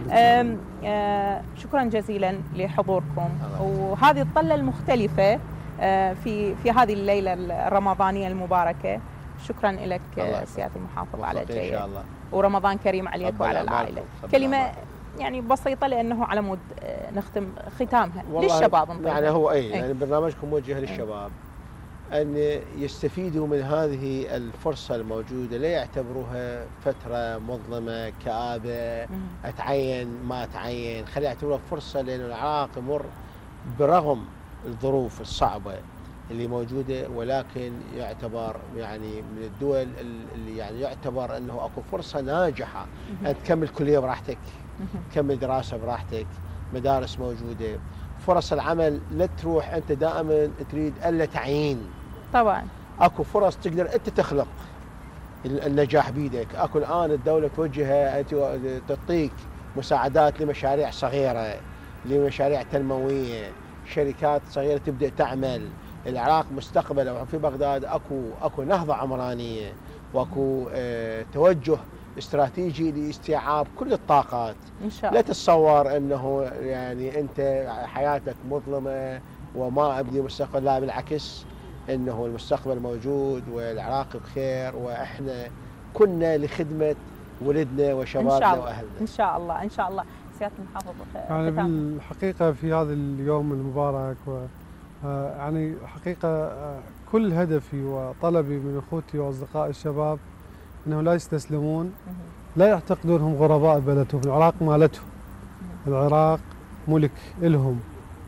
آه شكرا جزيلا لحضوركم، وهذه الطله المختلفه آه في في هذه الليله الرمضانيه المباركه. شكرا لك سياده المحافظ على الجايه ان شاء الله، ورمضان كريم عليك وعلى العائله. كلمه يعني بسيطه لانه على مود نختم ختامها للشباب. يعني هو اي يعني برنامجكم موجه للشباب أن يستفيدوا من هذه الفرصة الموجودة، لا يعتبروها فترة مظلمة كآبة أتعين ما أتعين، خلي يعتبروها فرصة، لأن العراق يمر برغم الظروف الصعبة اللي موجودة، ولكن يعتبر يعني من الدول اللي يعني يعتبر أنه أكو فرصة ناجحة أن تكمل كلية براحتك، تكمل دراسة براحتك، مدارس موجودة، فرص العمل لا تروح أنت دائما تريد ألا تعيين. طبعا اكو فرص تقدر انت تخلق النجاح بيدك، اكو الان الدوله توجهها تعطيك مساعدات لمشاريع صغيره، لمشاريع تنمويه، شركات صغيره تبدا تعمل. العراق مستقبلا في بغداد اكو اكو نهضه عمرانيه، واكو اه توجه استراتيجي لاستيعاب كل الطاقات. ان شاء الله. لا تتصور انه يعني انت حياتك مظلمه وما ابني مستقبل، لا بالعكس، انه المستقبل موجود والعراق بخير، واحنا كنا لخدمه ولدنا وشبابنا واهلنا. ان شاء الله ان شاء الله. سياده المحافظ يعني بالحقيقه في هذا اليوم المبارك و يعني حقيقه كل هدفي وطلبي من اخوتي واصدقائي الشباب انه لا يستسلمون، لا يعتقدون هم غرباء بلدهم، العراق مالتهم، العراق ملك لهم،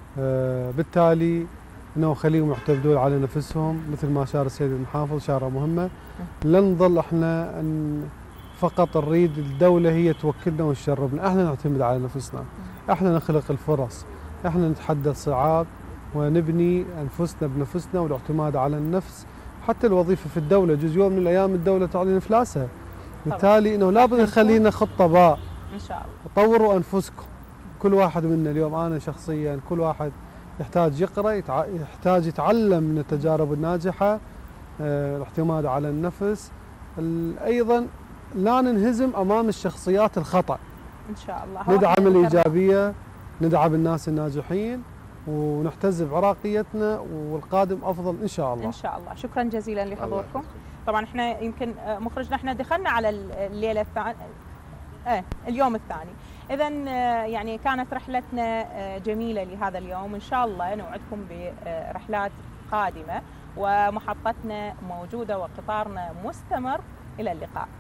بالتالي انه خليهم يعتمدون على نفسهم مثل ما شار السيد المحافظ شاره مهمه. لا نظل احنا ان فقط نريد الدوله هي توكلنا وتشربنا، احنا نعتمد على نفسنا، احنا نخلق الفرص، احنا نتحدى الصعاب ونبني انفسنا بنفسنا، والاعتماد على النفس. حتى الوظيفه في الدوله جزء يوم من الايام الدوله تعلن افلاسها، بالتالي انه لابد نخلينا خطه باء. ان شاء الله. طوروا انفسكم، كل واحد منا اليوم، انا شخصيا كل واحد يحتاج يقرأ، يحتاج يتعلم من التجارب الناجحة، الاعتماد على النفس، أيضا لا ننهزم أمام الشخصيات الخطأ. إن شاء الله. ندعم الإيجابية، ندعم الناس الناجحين، ونحتز بعراقيتنا، والقادم أفضل إن شاء الله. إن شاء الله. شكرا جزيلا لحضوركم. طبعا احنا يمكن مخرجنا احنا دخلنا على الليلة الثانية، اه اليوم الثاني. إذا يعني كانت رحلتنا جميلة لهذا اليوم، إن شاء الله نوعدكم برحلات قادمة، ومحطتنا موجودة وقطارنا مستمر. إلى اللقاء.